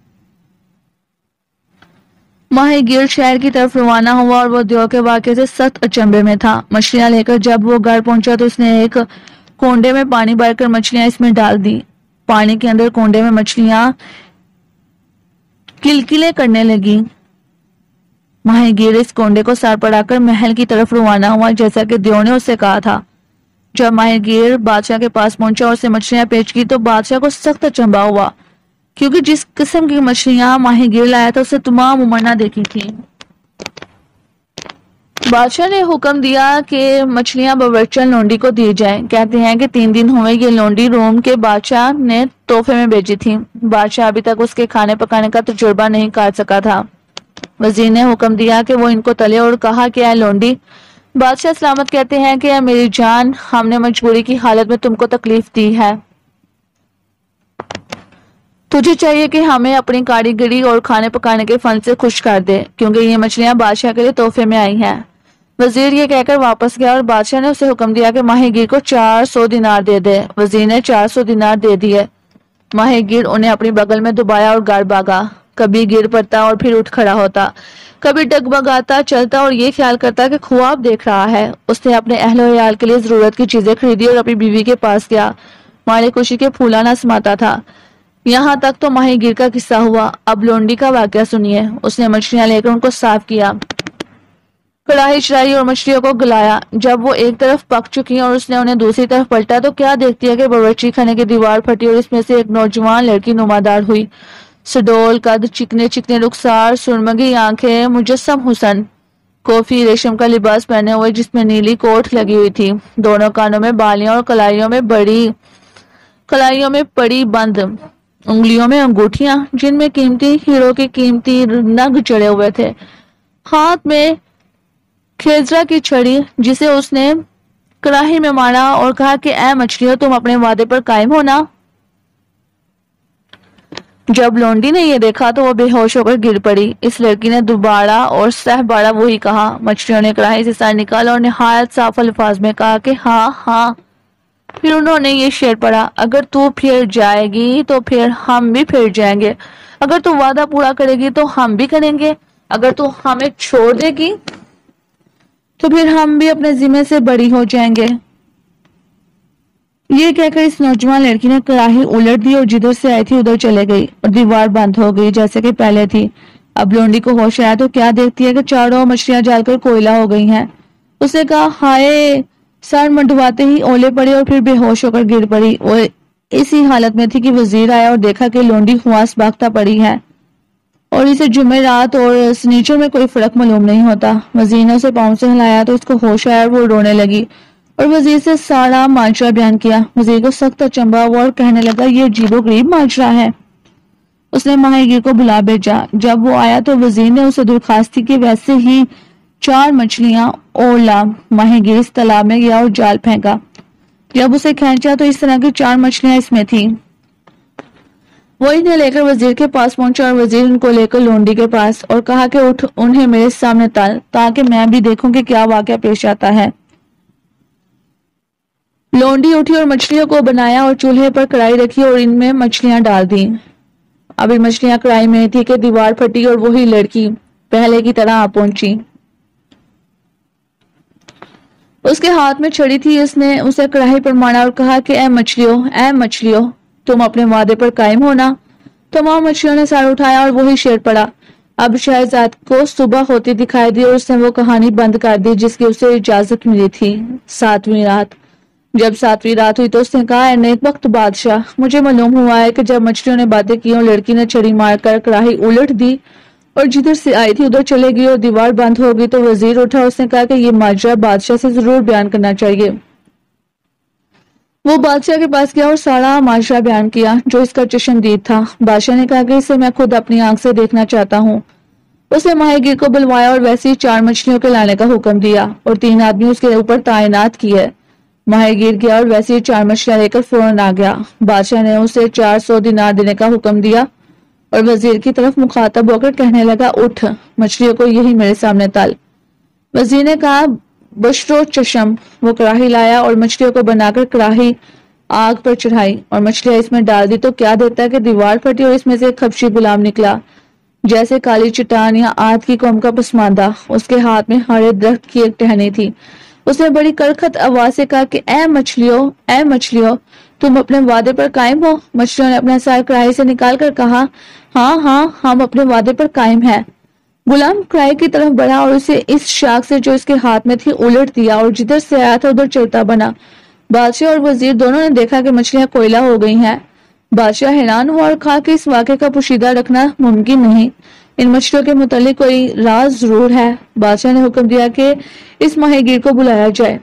ماہی گیر شہر کی طرف روانہ ہوا اور وہ دیو کے واقعے سے سخت اچنبھے میں تھا۔ مچھلیاں لے کر جب وہ گھر پہنچا تو اس نے ایک کونڈے میں پانی بھر کر مچھلیاں اس میں ڈال دی۔ پانی کے اندر کونڈے میں مچھلیاں کلکلے کرنے لگی۔ ماہی گیر اس کونڈے کو سر پڑا کر محل کی طرف روانہ ہوا جیسا کہ دیو نے اسے کہا تھا۔ جب ماہی گیر بادشاہ کے پاس پہنچا اور اسے مچھلیاں پیش کی تو بادشاہ کو سخت اچنبھا ہوا، کیونکہ جس قسم کی مچھلیاں ماہی گیر لایا تھا اسے تمام عمر نہ دیکھی تھی۔ بادشاہ نے حکم دیا کہ مچھلیاں باورچی لونڈی کو دی جائیں۔ کہتے ہیں کہ 3 دن ہوئے یہ لونڈی روم کے بادشاہ نے تحفے میں بھیجی تھی۔ بادشاہ ابھی تک اس کے کھانے پکانے کا تجربہ نہیں کر سکا تھا۔ وزیر نے حکم دیا کہ وہ ان کو تلے اور کہا کہ اے لونڈی، بادشاہ سلامت کہتے ہیں کہ اے میری جان، ہم نے مجبوری کی حالت میں تم کو تکلیف دی ہے۔ تجھے چاہیے کہ ہمیں اپنی کاریگری اور کھانے پکانے کے فن سے خوش کر دے، کیونکہ یہ مچھلیاں بادشاہ کے لیے تحفے میں آئی ہیں۔ وزیر یہ کہہ کر واپس گیا اور بادشاہ نے اسے حکم دیا کہ ماہی گیر کو 400 دینار دے دے۔ وزیر نے 400 دینار دے دیے۔ ماہی گیر انہیں اپنی بغل میں دبایا اور گھر بھاگا۔ کبھی گر پڑتا اور پھر اٹھ کھڑا ہوتا، کبھی ڈگمگاتا چلتا اور یہ خیال کرتا کہ خواب دیکھ رہا ہے۔ اس نے اپنے اہل و عیال کے لیے ضرورت کی چیزیں خریدی اور اپنی بیوی کے پاس گیا۔ مالے خوشی کے پھولا نہ سماتا تھا۔ یہاں تک تو ماہی گیر کا قصہ ہوا۔ اب لونڈی کا واقعہ سنیے۔ اس نے مچھلیاں لے کر ان کو صاف کیا، کڑاہی چڑھائی اور مچھلیوں کو گلایا۔ جب وہ ایک طرف پک چکی اور اس نے انہیں دوسری طرف پلٹا تو کیا دیکھتی ہے کہ باورچی خانے کی دیوار پھٹی اور اس میں سے ایک نوجوان لڑکی نمودار ہوئی۔ سڈول قد، چکنے چکنے رخسار، سرمگی آنکھیں، مجسم حسن، کوفی ریشم کا لباس پہنے ہوئے جس میں نیلی کوٹ لگی ہوئی تھی، دونوں کانوں میں بالیاں اور کلائیوں میں پڑی بند، انگلیوں میں انگوٹھیاں جن میں قیمتی ہیروں کے قیمتی نگ جڑے ہوئے تھے، ہاتھ میں کھیزرا کی چھڑی جسے اس نے کڑاہی میں مارا اور کہا کہ اے مچھلیوں، تم اپنے وعدے پر قائم ہونا۔ جب لونڈی نے یہ دیکھا تو وہ بے ہوش ہو کر گر پڑی۔ اس لڑکی نے دوبارہ اور سہ بارہ وہی کہا۔ مچھلیوں نے کڑاہی سے سر نکالا اور نہایت صاف الفاظ میں کہا کہ ہاں ہاں۔ پھر انہوں نے یہ شعر پڑھا، اگر تو پھر جائے گی تو پھر ہم بھی پھر جائیں گے، اگر تو وعدہ پورا کرے گی تو ہم بھی کریں گے، اگر تو ہمیں چھوڑ دے گی تو پھر ہم بھی اپنے ذمے سے بری ہو جائیں گے۔ یہ کہہ کر اس نوجوان لڑکی نے کڑاہی الٹ دی اور جدھر سے آئی تھی ادھر چلے گئی اور دیوار بند ہو گئی جیسے کہ پہلے تھی۔ اب لونڈی کو ہوش آیا تو کیا دیکھتی ہے کہ چاروں مچھلیاں جل کر کوئلہ ہو گئی ہیں۔ اس نے کہا ہائے، سر منڈواتے ہی اولے پڑے اور پھر بے ہوش ہو کر گر پڑی۔ وہ اسی حالت میں تھی کہ وزیر آیا اور دیکھا کہ لونڈی خواص باختہ پڑی ہے اور اسے جمعرات اور سنیچر میں کوئی فرق معلوم نہیں ہوتا۔ وزیر نے اسے پاؤں سے ہلایا تو اس کو ہوش آیا اور وہ رونے لگی اور وزیر سے سارا ماجرا بیان کیا۔ وزیر کو سخت اچنبھا ہوا اور کہنے لگا یہ عجیب و غریب ماجرا ہے۔ اس نے ماہی گیر کو بلا بھیجا۔ جب وہ آیا تو وزیر نے اسے درخواست کی کہ ویسے ہی 4 مچھلیاں اور لا۔ ماہی گیر اس تالاب میں گیا اور جال پھینکا۔ جب اسے کھینچا تو اس طرح کی 4 مچھلیاں اس میں تھیں۔ وہ انہیں لے کر وزیر کے پاس پہنچا اور وزیر ان کو لے کر لونڈی کے پاس اور کہا کہ اٹھ انہیں میرے سامنے تل تاکہ میں بھی دیکھوں کہ کیا واقعہ پیش آتا ہے۔ لونڈی اٹھی اور مچھلیوں کو بنایا اور چولہے پر کڑھائی رکھی اور ان میں مچھلیاں ڈال دی۔ اب ان مچھلیاں کڑھائی میں تھی کہ دیوار پھٹی اور وہی لڑکی پہلے کی طرح آ پہنچی۔ اس کے ہاتھ میں چھڑی تھی۔ اس نے اسے کڑھائی پر مارا اور کہا کہ اے مچھلیوں تم اپنے وعدے پر قائم ہونا۔ تمام مچھلیوں نے سر اٹھایا اور وہی شیر پڑا۔ اب شہزاد کو صبح ہوتی دکھائی دی اور اس نے وہ کہانی بند کر دی جس کی اسے اجازت ملی تھی۔ 7ویں رات۔ جب 7ویں رات ہوئی تو اس نے کہا اے نیک بخت بادشاہ، مجھے معلوم ہوا ہے کہ جب مچھلیوں نے باتیں کی اور لڑکی نے چھڑی مار کر کڑاہی الٹ دی اور جدھر سے آئی تھی ادھر چلے گئی اور دیوار بند ہو گئی تو وزیر اٹھا۔ اس نے کہا کہ یہ ماجرا بادشاہ سے ضرور بیان کرنا چاہیے۔ وہ بادشاہ کے پاس گیا اور سارا ماجرا بیان کیا جو اس کا چشم دید تھا۔ بادشاہ نے کہا کہ اسے میں خود اپنی آنکھ سے دیکھنا چاہتا ہوں۔ اس نے ماہی گیر کو بلوایا اور ویسے ہی 4 مچھلیوں کے لانے کا حکم دیا اور 3 آدمی اس کے اوپر تعینات کیے۔ ماہی گیر گیا اور ویسے ہی 4 مچھلیاں لے کر فوراً آ گیا۔ بادشاہ نے اسے 400 دینار دینے کا حکم دیا اور وزیر کی طرف مخاطب ہو کر کہنے لگا اٹھ مچھلیوں کو یہی میرے سامنے تل۔ وزیر نے کہا بشرو چشم۔ وہ کڑاہی لایا اور مچھلیوں کو بنا کر کڑاہی آگ پر چڑھائی اور مچھلیاں اس میں ڈال دی تو کیا دیتا ہے کہ دیوار پھٹی اور اس میں سے ایک خبشی غلام نکلا جیسے کالی چٹان یا آد کی قوم کا پسماندہ۔ اس کے ہاتھ میں ہرے درخت کی ایک ٹہنی تھی۔ اس نے بڑی کڑکھت آواز سے کہا کہ اے مچھلیوں تم اپنے وعدے پر قائم ہو؟ مچھلیوں نے اپنا سر کڑاہی سے نکال کر کہا ہاں ہم اپنے وعدے پر قائم ہیں۔ غلام کڑاہی کی طرف بڑھا اور اسے اس شاخ سے جو اس کے ہاتھ میں تھی الٹ دیا اور جدھر سے آیا تھا ادھر چلتا بنا۔ بادشاہ اور وزیر دونوں نے دیکھا کہ مچھلیاں کوئلہ ہو گئی ہیں۔ بادشاہ حیران ہوا اور کہا کہ اس واقعے کا پوشیدہ رکھنا ممکن نہیں، ان مچھلیوں کے متعلق کوئی راز ضرور ہے۔ بادشاہ نے حکم دیا کہ اس ماہی گیر کو بلایا جائے۔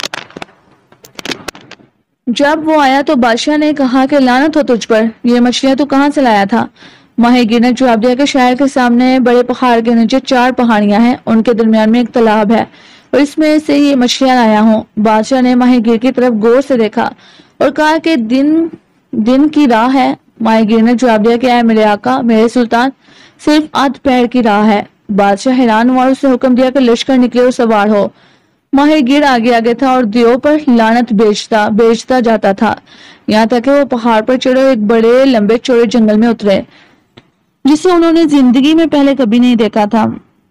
جب وہ آیا تو بادشاہ نے کہا کہ لعنت ہو تجھ پر، یہ مچھلیاں تو کہاں سے لایا تھا؟ ماہی گیر نے جواب دیا کہ شہر کے سامنے بڑے پہاڑ کے نیچے 4 پہاڑیاں ہیں، ان کے درمیان میں ایک تالاب ہے اور اس میں سے یہ مچھلیاں لایا ہوں۔ بادشاہ نے ماہی گیر کی طرف غور سے دیکھا اور کہا کہ دن کی راہ ہے۔ ماہی گیر نے جواب دیا کہ اے میرے آقا، میرے سلطان، صرف آدھ پہر کی راہ ہے۔ بادشاہ حیران ہوا اور اس نے حکم دیا کہ لشکر نکلے اور سوار ہو۔ ماہی گیر آگے تھا اور دیو پر لعنت بیچتا جاتا تھا یہاں تک کہ وہ پہاڑ پر چڑھے اور ایک بڑے لمبے چوڑے جنگل میں اترے جسے انہوں نے زندگی میں پہلے کبھی نہیں دیکھا تھا۔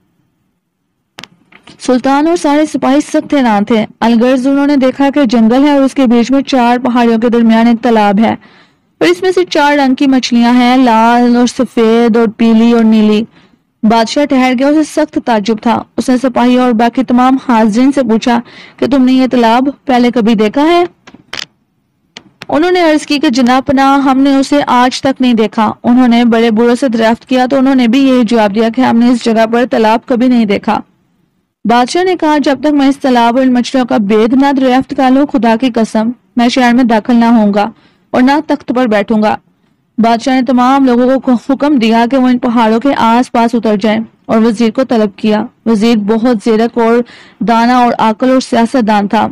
سلطان اور سارے سپاہی سخت حیران تھے۔ الغرض انہوں نے دیکھا کہ جنگل ہے اور اس کے بیچ میں 4 پہاڑیوں کے درمیان ایک تالاب ہے اور اس میں سے 4 رنگ کی مچھلیاں ہیں، لال اور سفید اور پیلی اور نیلی۔ بادشاہ ٹھہر گیا، اسے سخت تعجب تھا۔ اس نے سپاہی اور باقی تمام حاضرین سے پوچھا کہ تم نے یہ تالاب پہلے کبھی دیکھا ہے؟ انہوں نے عرض کی کہ جناب پناہ، ہم نے اسے آج تک نہیں دیکھا۔ انہوں نے بڑے بوڑھوں سے دریافت کیا تو انہوں نے بھی یہی جواب دیا کہ ہم نے اس جگہ پر تالاب کبھی نہیں دیکھا۔ بادشاہ نے کہا جب تک میں اس تالاب اور ان مچھلیوں کا بید نہ دریافت کر لوں، خدا کی قسم میں شہر میں داخل نہ ہوں گا اور نہ تخت پر بیٹھوں گا۔ بادشاہ نے تمام لوگوں کو حکم دیا کہ وہ ان پہاڑوں کے آس پاس اتر جائیں اور وزیر کو طلب کیا۔ وزیر بہت زیرک اور دانا اور عاقل اور سیاست دان تھا۔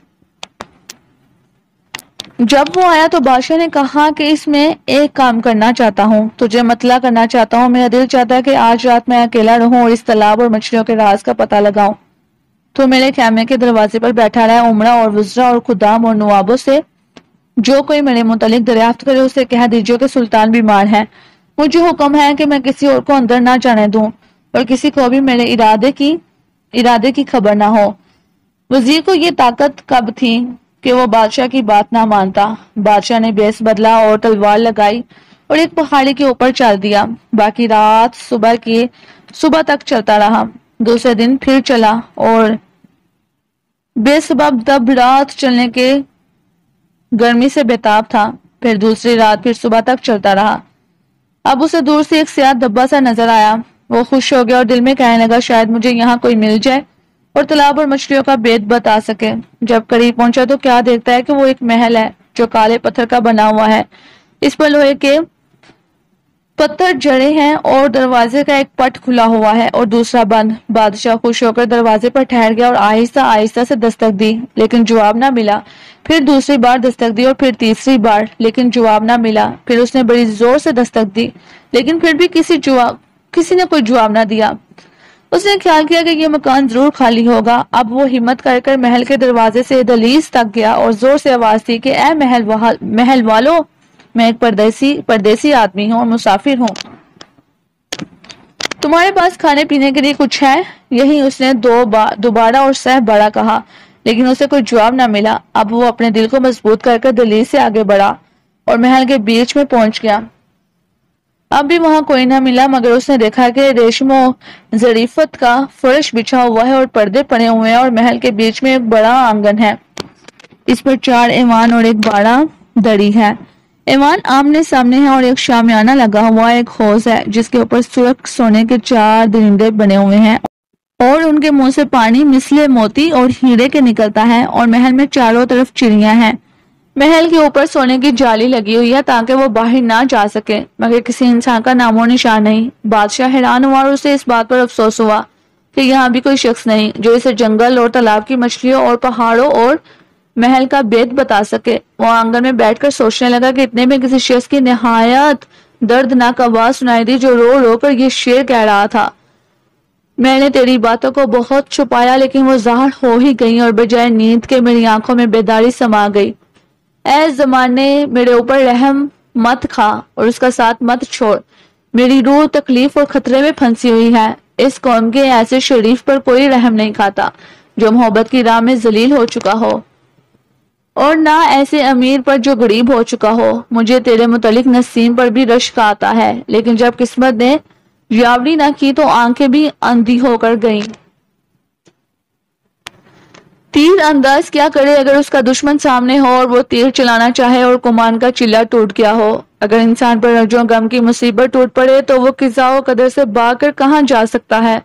جب وہ آیا تو بادشاہ نے کہا کہ اس میں ایک کام کرنا چاہتا ہوں، تجھے مطلع کرنا چاہتا ہوں۔ میرا دل چاہتا ہے کہ آج رات میں اکیلا رہوں اور اس تالاب اور مچھلیوں کے راز کا پتہ لگاؤں۔ تو میرے خیمے کے دروازے پر بیٹھا رہے، عمرہ اور وزراء اور خدام اور نوابوں سے جو کوئی میرے متعلق دریافت کرے اسے کہہ دیجیے کہ سلطان بیمار ہے۔ مجھے حکم ہے کہ میں کسی اور کو اندر نہ جانے دوں اور کسی کو بھی میرے ارادے کی خبر نہ ہو۔ وزیر کو یہ طاقت کب تھی کہ وہ بادشاہ کی بات نہ مانتا۔ بادشاہ نے بیس بدلا اور تلوار لگائی اور ایک پہاڑی کے اوپر چل دیا۔ باقی رات صبح تک چلتا رہا۔ دوسرے دن پھر چلا اور بے سبب دب رات چلنے کے گرمی سے بےتاب تھا۔ پھر دوسری رات پھر صبح تک چلتا رہا۔ اب اسے دور سے ایک سیاہ دبا سا نظر آیا۔ وہ خوش ہو گیا اور دل میں کہنے لگا شاید مجھے یہاں کوئی مل جائے اور تالاب اور مچھلیوں کا بید بتا سکے۔ جب قریب پہنچا تو کیا دیکھتا ہے کہ وہ ایک محل ہے جو کالے پتھر کا بنا ہوا ہے۔ اس پر لوہے کے پتھر جڑے ہیں اور دروازے کا ایک پٹ کھلا ہوا ہے اور دوسرا بند۔ بادشاہ خوش ہو کر دروازے پر ٹھہر گیا اور آہستہ آہستہ سے دستک دی لیکن جواب نہ ملا۔ پھر دوسری بار دستک دی اور پھر تیسری بار لیکن جواب نہ ملا۔ پھر اس نے بڑی زور سے دستک دی لیکن پھر بھی کسی نے کوئی جواب نہ دیا۔ اس نے خیال کیا کہ یہ مکان ضرور خالی ہوگا۔ اب وہ ہمت کر کر محل کے دروازے سے دہلیز تک گیا اور زور سے آواز دی کہ اے محل والو، میں ایک پردیسی آدمی ہوں اور مسافر ہوں۔ تمہارے پاس کھانے پینے کے لیے کچھ ہے؟ یہی اس نے دوبارہ اور سہ بڑا کہا لیکن اسے کوئی جواب نہ ملا۔ اب وہ اپنے دل کو مضبوط کر کر دہلیز سے آگے بڑھا اور محل کے بیچ میں پہنچ گیا۔ اب بھی وہاں کوئی نہ ملا مگر اس نے دیکھا کہ ریشم و ظریفت کا فرش بچھا ہوا ہے اور پردے پڑے ہوئے ہیں اور محل کے بیچ میں ایک بڑا آنگن ہے۔ اس پر 4 ایوان اور ایک باڑہ دڑی ہے۔ ایوان آمنے سامنے ہے اور ایک شامیانہ لگا ہوا ایک حوض ہے جس کے اوپر سرخ سونے کے 4 درندے بنے ہوئے ہیں اور ان کے منہ سے پانی مثل موتی اور ہیرے کے نکلتا ہے اور محل میں چاروں طرف چڑیاں ہیں۔ محل کے اوپر سونے کی جالی لگی ہوئی ہے تاکہ وہ باہر نہ جا سکے مگر کسی انسان کا نام و نشان نہیں۔ بادشاہ حیران ہوا اور اسے اس بات پر افسوس ہوا کہ یہاں بھی کوئی شخص نہیں جو اسے جنگل اور تالاب کی مچھلیوں اور پہاڑوں اور محل کا بید بتا سکے۔ وہ آنگن میں بیٹھ کر سوچنے لگا کہ اتنے میں کسی شخص کی نہایت دردناک آواز سنائی دی جو رو رو کر یہ شعر کہہ رہا تھا، میں نے تیری باتوں کو بہت چھپایا لیکن وہ ظاہر ہو ہی گئی اور بجائے نیند کے میری آنکھوں میں بیداری سما گئی۔ اے زمانے، میرے اوپر رحم مت کھا اور اس کا ساتھ مت چھوڑ، میری روح تکلیف اور خطرے میں پھنسی ہوئی ہے۔ اس قوم کے ایسے شریف پر کوئی رحم نہیں کھاتا جو محبت کی راہ میں ذلیل ہو چکا ہو اور نہ ایسے امیر پر جو غریب ہو چکا ہو۔ مجھے تیرے متعلق نسیم پر بھی رشک آتا ہے لیکن جب قسمت نے یاوری نہ کی تو آنکھیں بھی اندھی ہو کر گئیں۔ تیر انداز کیا کرے اگر اس کا دشمن سامنے ہو اور وہ تیر چلانا چاہے اور کمان کا چلہ ٹوٹ گیا ہو؟ اگر انسان پر رنج و غم کی مصیبت ٹوٹ پڑے تو وہ قضا و قدر سے بھاگ کر کہاں جا سکتا ہے؟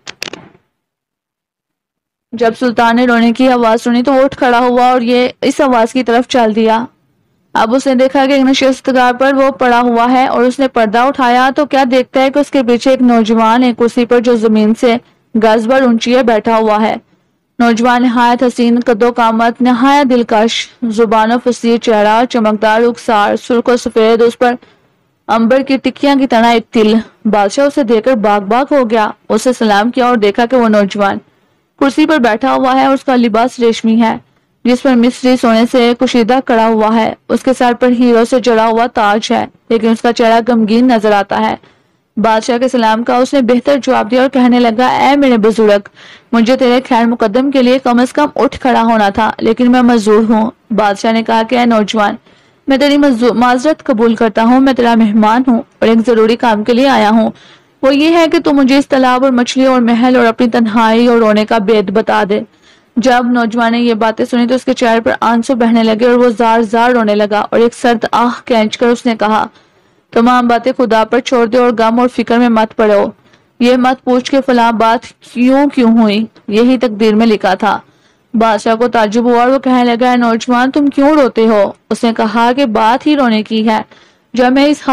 جب سلطان نے رونے کی آواز سنی تو وہ اٹھ کھڑا ہوا اور یہ اس آواز کی طرف چل دیا۔ اب اس نے دیکھا کہ ایک نشستگاہ پر وہ پڑا ہوا ہے اور اس نے پردہ اٹھایا تو کیا دیکھتا ہے کہ اس کے پیچھے ایک نوجوان ایک کرسی پر جو زمین سے گز بھر اونچی ہے بیٹھا ہوا ہے۔ نوجوان نہایت حسین قد و قامت، نہایت دلکش، زبان و فصیح چہرہ، چمکدار رخسار، سرخ و سفید، اس پر عنبر کی ٹکیاں کی طرح ایک تل۔ بادشاہ اسے دیکھ کر باغ ہو گیا، اسے سلام کیا اور دیکھا کہ وہ نوجوان کرسی پر بیٹھا ہوا ہے اور اس کا لباس ریشمی ہے جس پر مصری سونے سے کشیدہ کڑا ہوا ہے۔ اس کے سر پر ہیروں سے جڑا ہوا تاج ہے لیکن اس کا چہرہ غمگین نظر آتا ہے۔ بادشاہ کے سلام کا اس نے بہتر جواب دیا اور کہنے لگا، اے میرے بزرگ، مجھے تیرے خیر مقدم کے لیے کم از کم اٹھ کھڑا ہونا تھا لیکن میں معذور ہوں۔ بادشاہ نے کہا کہ اے نوجوان، میں تیری معذرت قبول کرتا ہوں، میں تیرا مہمان ہوں اور ایک ضروری کام کے لیے آیا ہوں۔ وہ یہ ہے کہ تو مجھے اس تالاب اور مچھلیوں اور محل اور اپنی تنہائی اور رونے کا بید بتا دے۔ جب نوجوان نے یہ باتیں سنی تو اس کے چہرے پر آنسو بہنے لگے اور وہ زار زار رونے لگا اور ایک سرد آہ کھینچ کر اس نے کہا، تمام باتیں خدا پر چھوڑ دے اور غم اور فکر میں مت پڑو۔ یہ مت پوچھ کے فلاں بات کیوں ہوئی، یہی تقدیر میں لکھا تھا۔ بادشاہ کو تعجب ہوا اور وہ کہنے لگا، اے نوجوان، تم کیوں روتے ہو؟ اس نے کہا کہ بات ہی رونے کی ہے۔ جب میں اس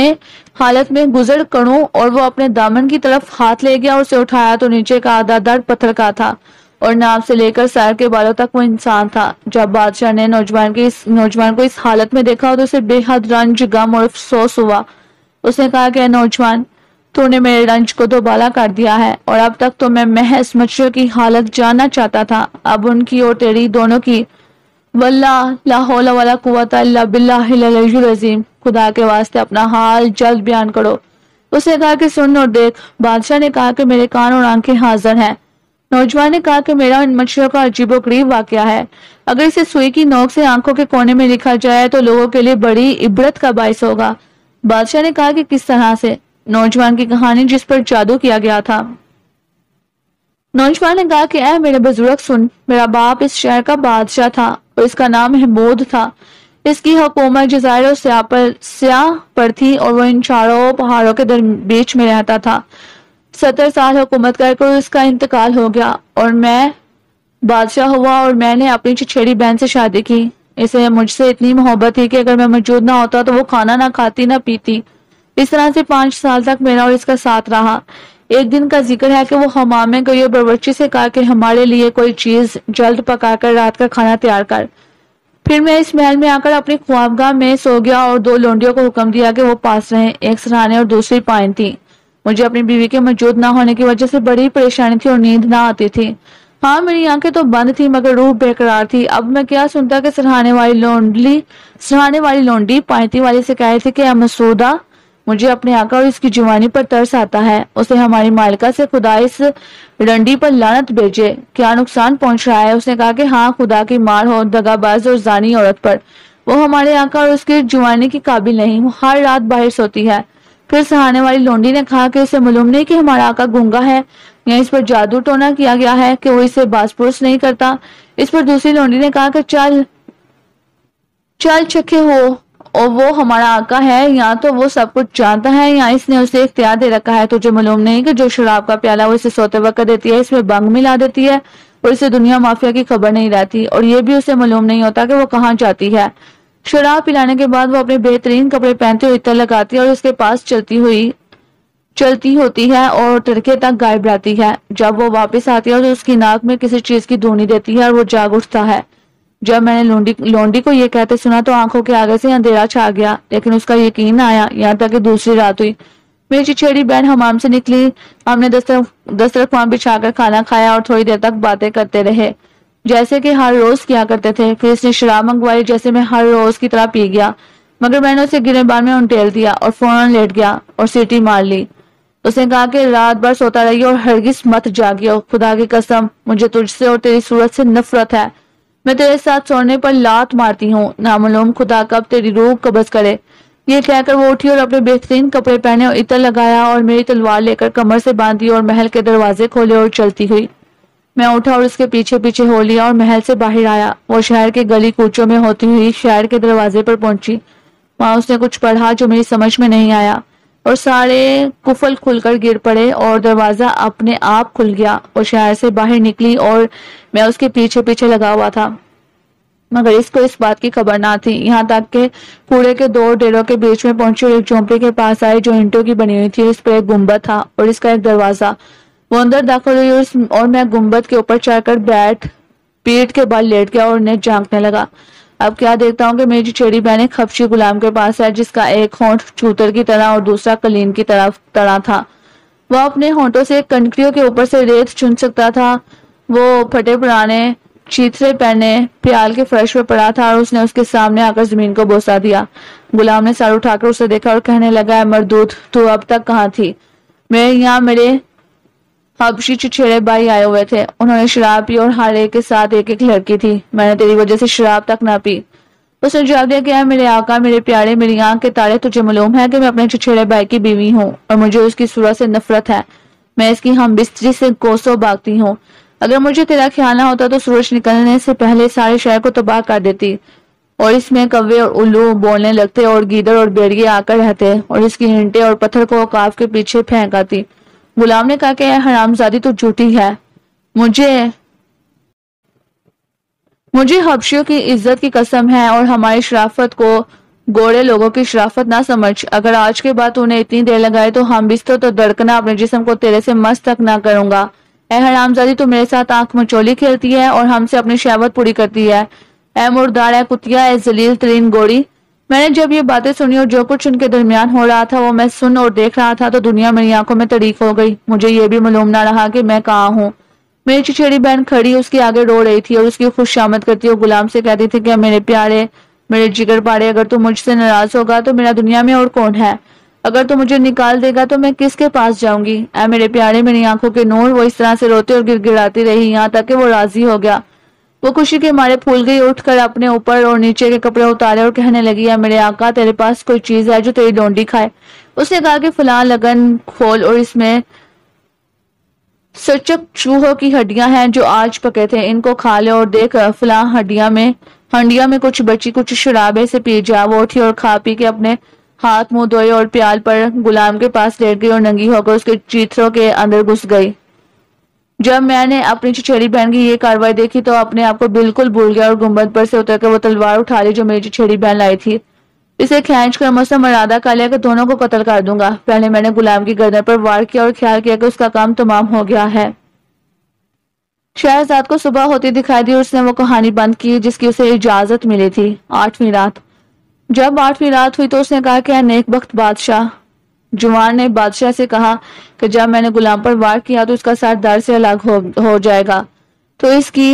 حالت میں گزر کروں اور وہ اپنے دامن کی طرف ہاتھ لے گیا اور اسے اٹھایا تو نیچے کا آدھا در پتھر کا تھا اور ناف سے لے کر سر کے بالوں تک وہ انسان تھا۔ جب بادشاہ نے نوجوان کو اس حالت میں دیکھا تو اسے بے حد رنج، غم اور افسوس ہوا۔ اس نے کہا کہ اے نوجوان، تو نے میرے رنج کو دوبالا کر دیا ہے اور اب تک تو میں محض مچھلیوں کی حالت جاننا چاہتا تھا، اب ان کی اور تیری دونوں کی۔ واللہ لا حول ولا قوت الا باللہ العلی العظیم، خدا کے واسطے اپنا حال جلد بیان کرو۔ اس نے کہا کہ سن اور دیکھ۔ بادشاہ نے کہا کہ میرے کان اور آنکھیں حاضر ہیں۔ نوجوان نے کہا کہ میرا ان مچھلیوں کا عجیب و غریب واقعہ ہے، اگر اسے سوئی کی نوک سے آنکھوں کے کونے میں لکھا جائے تو لوگوں کے لیے بڑی عبرت کا باعث ہوگا۔ بادشاہ نے کہا کہ کس طرح سے؟ نوجوان کی کہانی جس پر جادو کیا گیا تھا۔ نوجوان نے کہا کہ اے میرے بزرگ سن، میرا باپ اس شہر کا بادشاہ تھا اور اس کا نام محمود تھا۔ اس کی حکومت جزائر اور سیاہ پر تھی اور وہ ان چاروں پہاڑوں کے بیچ میں رہتا تھا۔ 70 سال حکومت کر کے اس کا انتقال ہو گیا اور میں بادشاہ ہوا اور میں نے اپنی چچیری بہن سے شادی کی۔ اسے مجھ سے اتنی محبت تھی کہ اگر میں موجود نہ ہوتا تو وہ کھانا نہ کھاتی نہ پیتی۔ اس طرح سے 5 سال تک میرا اور اس کا ساتھ رہا۔ ایک دن کا ذکر ہے کہ وہ حمام میں گئی اور باورچی سے کہا کہ ہمارے لیے کوئی چیز جلد پکا کر رات کا کھانا تیار کر۔ پھر میں اس محل میں آ کر اپنی خوابگاہ میں سو گیا اور 2 لونڈیوں کو حکم دیا کہ وہ پاس رہیں، ایک سرہانے اور دوسری پائن تھی۔ مجھے اپنی بیوی کے موجود نہ ہونے کی وجہ سے بڑی پریشانی تھی اور نیند نہ آتی تھی۔ ہاں میری آنکھیں تو بند تھی مگر روح بے قرار تھی۔ اب میں کیا سنتا کہ سرہانے والی لونڈی پائنتی والی سے کہہ رہی تھی کہ اے مسعودہ، مجھے اپنے آقا اور اس کی جوانی پر ترس آتا ہے۔ اسے ہماری مالکہ سے خدا اس رنڈی پر لعنت بھیجے، کیا نقصان پہنچ رہا ہے؟ اس نے کہا کہ ہاں، خدا کی مار ہو دغا باز اور زانی عورت پر۔ وہ ہمارے آقا اور اس کی جوانی کی قابل نہیں، وہ ہر رات باہر سوتی ہے۔ پھر سہانے والی لونڈی نے کہا کہ اسے معلوم نہیں کہ ہمارا آقا گونگا ہے یا اس پر جادو ٹونا کیا گیا ہے کہ وہ اسے باز پرس نہیں کرتا۔ اس پر دوسری لونڈی نے کہا کہ چل چکھے ہو، اور وہ ہمارا آقا ہے، یا تو وہ سب کچھ جانتا ہے یا اس نے اسے اختیار دے رکھا ہے۔ تجھے معلوم نہیں کہ جو شراب کا پیالہ وہ اسے سوتے وقت دیتی ہے اس میں بنگ ملا دیتی ہے اور اسے دنیا مافیا کی خبر نہیں رہتی، اور یہ بھی اسے معلوم نہیں ہوتا کہ وہ کہاں جاتی ہے۔ شراب پلانے کے بعد وہ اپنے بہترین کپڑے پہنتے ہوئے عطر لگاتی ہے اور اس کے پاس چلتی ہوتی ہے اور تڑکے تک غائب رہتی ہے۔ جب وہ واپس آتی ہے تو اس کی ناک میں کسی چیز کی دھونی دیتی ہے اور وہ جاگ اٹھتا ہے۔ جب میں نے لونڈی کو یہ کہتے سنا تو آنکھوں کے آگے سے اندھیرا چھا گیا، لیکن اس کا یقین نہ آیا یہاں تک کہ دوسری رات ہوئی۔ میری چچیری بہن حمام سے نکلی، ہم نے دسترخوان بچھا کر کھانا کھایا اور تھوڑی دیر تک باتیں کرتے رہے جیسے کہ ہر روز کیا کرتے تھے۔ پھر اس نے شراب منگوائی جیسے میں ہر روز کی طرح پی گیا، مگر میں نے اسے گریبان میں انٹیل دیا اور فوراً لیٹ گیا اور سیٹی مار لی۔ اس نے کہا کہ رات بھر سوتا رہی اور ہرگز مت جاگیو، خدا کی قسم مجھے تجھ سے اور تیری صورت سے نفرت ہے، میں تیرے ساتھ سونے پر لات مارتی ہوں، نامعلوم خدا کب تیری روح قبض کرے۔ یہ کہہ کر وہ اٹھی اور اپنے بہترین کپڑے پہنے اور عطر لگایا اور میری تلوار لے کر کمر سے باندھی اور محل کے دروازے کھولے اور چلتی ہوئی۔ میں اٹھا اور اس کے پیچھے پیچھے ہو لیا اور محل سے باہر آیا۔ وہ شہر کے گلی کوچوں میں ہوتی ہوئی شہر کے دروازے پر پہنچی۔ وہاں اس نے کچھ پڑھا جو میری سمجھ میں نہیں آیا اور سارے قفل کھل کر گر پڑے اور دروازہ اپنے آپ کھل گیا اور شہر سے باہر نکلی اور میں اس کے پیچھے پیچھے لگا ہوا تھا، مگر اس کو اس بات کی خبر نہ تھی، یہاں تک کہ کوڑے کے 2 ڈیروں کے بیچ میں پہنچی اور ایک جھونپڑی کے پاس آئی جو اینٹوں کی بنی ہوئی تھی۔ اس پر ایک گنبد تھا اور اس کا ایک دروازہ۔ وہ اندر داخل ہوئی اور میں گنبد کے اوپر چڑھ کر پیٹ کے بل لیٹ گیا اور انہیں جھانکنے لگا۔ اب کیا دیکھتا ہوں کہ میری چچیری بہن ایک خبشی غلام کے پاس ہے جس کا ایک ہونٹ چوتر کی طرح اور دوسرا قلین کی طرح تھا۔ وہ اپنے ہونٹوں سے کنکریوں کے اوپر سے ریت چن سکتا تھا۔ وہ پھٹے پرانے چیتھرے پہنے پیال کے فرش پر پڑا تھا اور اس نے اس کے سامنے آ کر زمین کو بوسہ دیا۔ غلام نے سر اٹھا کر اسے دیکھا اور کہنے لگا، اے مردود، تو اب تک کہاں تھی؟ یہاں میرے حبشی چچیرے بھائی آئے ہوئے تھے، انہوں نے شراب پی اور ہر ایک کے ساتھ ایک ایک لڑکی تھی، میں نے تیری وجہ سے شراب تک نہ پی۔ اس نے جواب دیا کہ اے میرے آقا، میرے پیارے، میری آنکھ کے تارے، تجھے معلوم ہے کہ میں اپنے چچیرے بھائی کی بیوی ہوں اور مجھے اس کی صورت سے نفرت ہے، میں اس کی ہم بستری سے کوسوں بھاگتی ہوں۔ اگر مجھے تیرا خیال نہ ہوتا تو سورج نکلنے سے پہلے سارے شہر کو تباہ کر دیتی، اور اس میں کوے اور الو بولنے لگتے اور گیدڑ اور بھیڑیے آ کر رہتے اور اس کی اینٹیں اور پتھر کو اوقاف کے پیچھے پھینک آتی۔ غلام نے کہا کہ اے حرامزادی، تو جھوٹی ہے، مجھے حبشیوں کی عزت کی قسم ہے اور ہماری شرافت کو گوڑے لوگوں کی شرافت نہ سمجھ۔ اگر آج کے بعد تو نے اتنی دیر لگائے تو ہم بستر تو دڑکنا اپنے جسم کو تیرے سے مس تک نہ کروں گا۔ اے حرامزادی، تو میرے ساتھ آنکھ مچولی کھیلتی ہے اور ہم سے اپنی شہوت پوری کرتی ہے۔ اے مردار، اے کتیا، اے ذلیل ترین گوڑی۔ میں نے جب یہ باتیں سنی اور جو کچھ ان کے درمیان ہو رہا تھا وہ میں سن اور دیکھ رہا تھا تو دنیا میری آنکھوں میں تڑیق ہو گئی، مجھے یہ بھی معلوم نہ رہا کہ میں کہاں ہوں۔ میری چچیری بہن کھڑی اس کے آگے رو رہی تھی اور اس کی خوش آمد کرتی اور غلام سے کہتی تھی کہ میرے پیارے، میرے جگر پاڑے، اگر تو مجھ سے ناراض ہوگا تو میرا دنیا میں اور کون ہے؟ اگر تو مجھے نکال دے گا تو میں کس کے پاس جاؤں گی؟ اے میرے پیارے، میری آنکھوں کے نور۔ وہ اس طرح سے روتے اور گر گڑاتی رہی یہاں تک کہ وہ راضی ہو گیا۔ وہ خوشی کے مارے پھول گئی، اٹھ کر اپنے اوپر اور نیچے کے کپڑے اتارے اور کہنے لگی، یا میرے آقا تیرے پاس کوئی چیز ہے جو تیری ڈونڈی کھائے؟ اس نے کہا کہ فلاں لگن کھول اور اس میں سچک چوہوں کی ہڈیاں ہیں جو آج پکے تھے، ان کو کھا لے، اور دیکھ فلاں ہنڈیا میں کچھ بچی، کچھ شرابے سے پی جا۔ وہ اٹھی اور کھا پی کے اپنے ہاتھ منہ دھوئے اور پیال پر غلام کے پاس لیٹ گئی اور ننگی ہو کر اس کے چیتھروں کے اندر گھس گئی۔ جب میں نے اپنی چچیری بہن کی یہ کارروائی دیکھی تو اپنے آپ کو بالکل بھول گیا اور گنبد پر سے اتر کر وہ تلوار اٹھا لی جو میری چچیری بہن لائی تھی۔ اسے کھینچ کر مسلم ارادہ کر لیا کہ دونوں کو قتل کر دوں گا۔ پہلے میں نے غلام کی گردن پر وار کیا اور خیال کیا کہ اس کا کام تمام ہو گیا ہے۔ شہرزاد کو صبح ہوتی دکھائی دی اور اس نے وہ کہانی بند کی جس کی اسے اجازت ملی تھی۔ 8ویں رات۔ جب 8ویں رات ہوئی تو اس نے کہا کہ اے نیک بخت بادشاہ، جوان نے بادشاہ سے کہا کہ جب میں نے غلام پر وار کیا تو اس کا سر در سے الگ ہو جائے گا، تو اس کی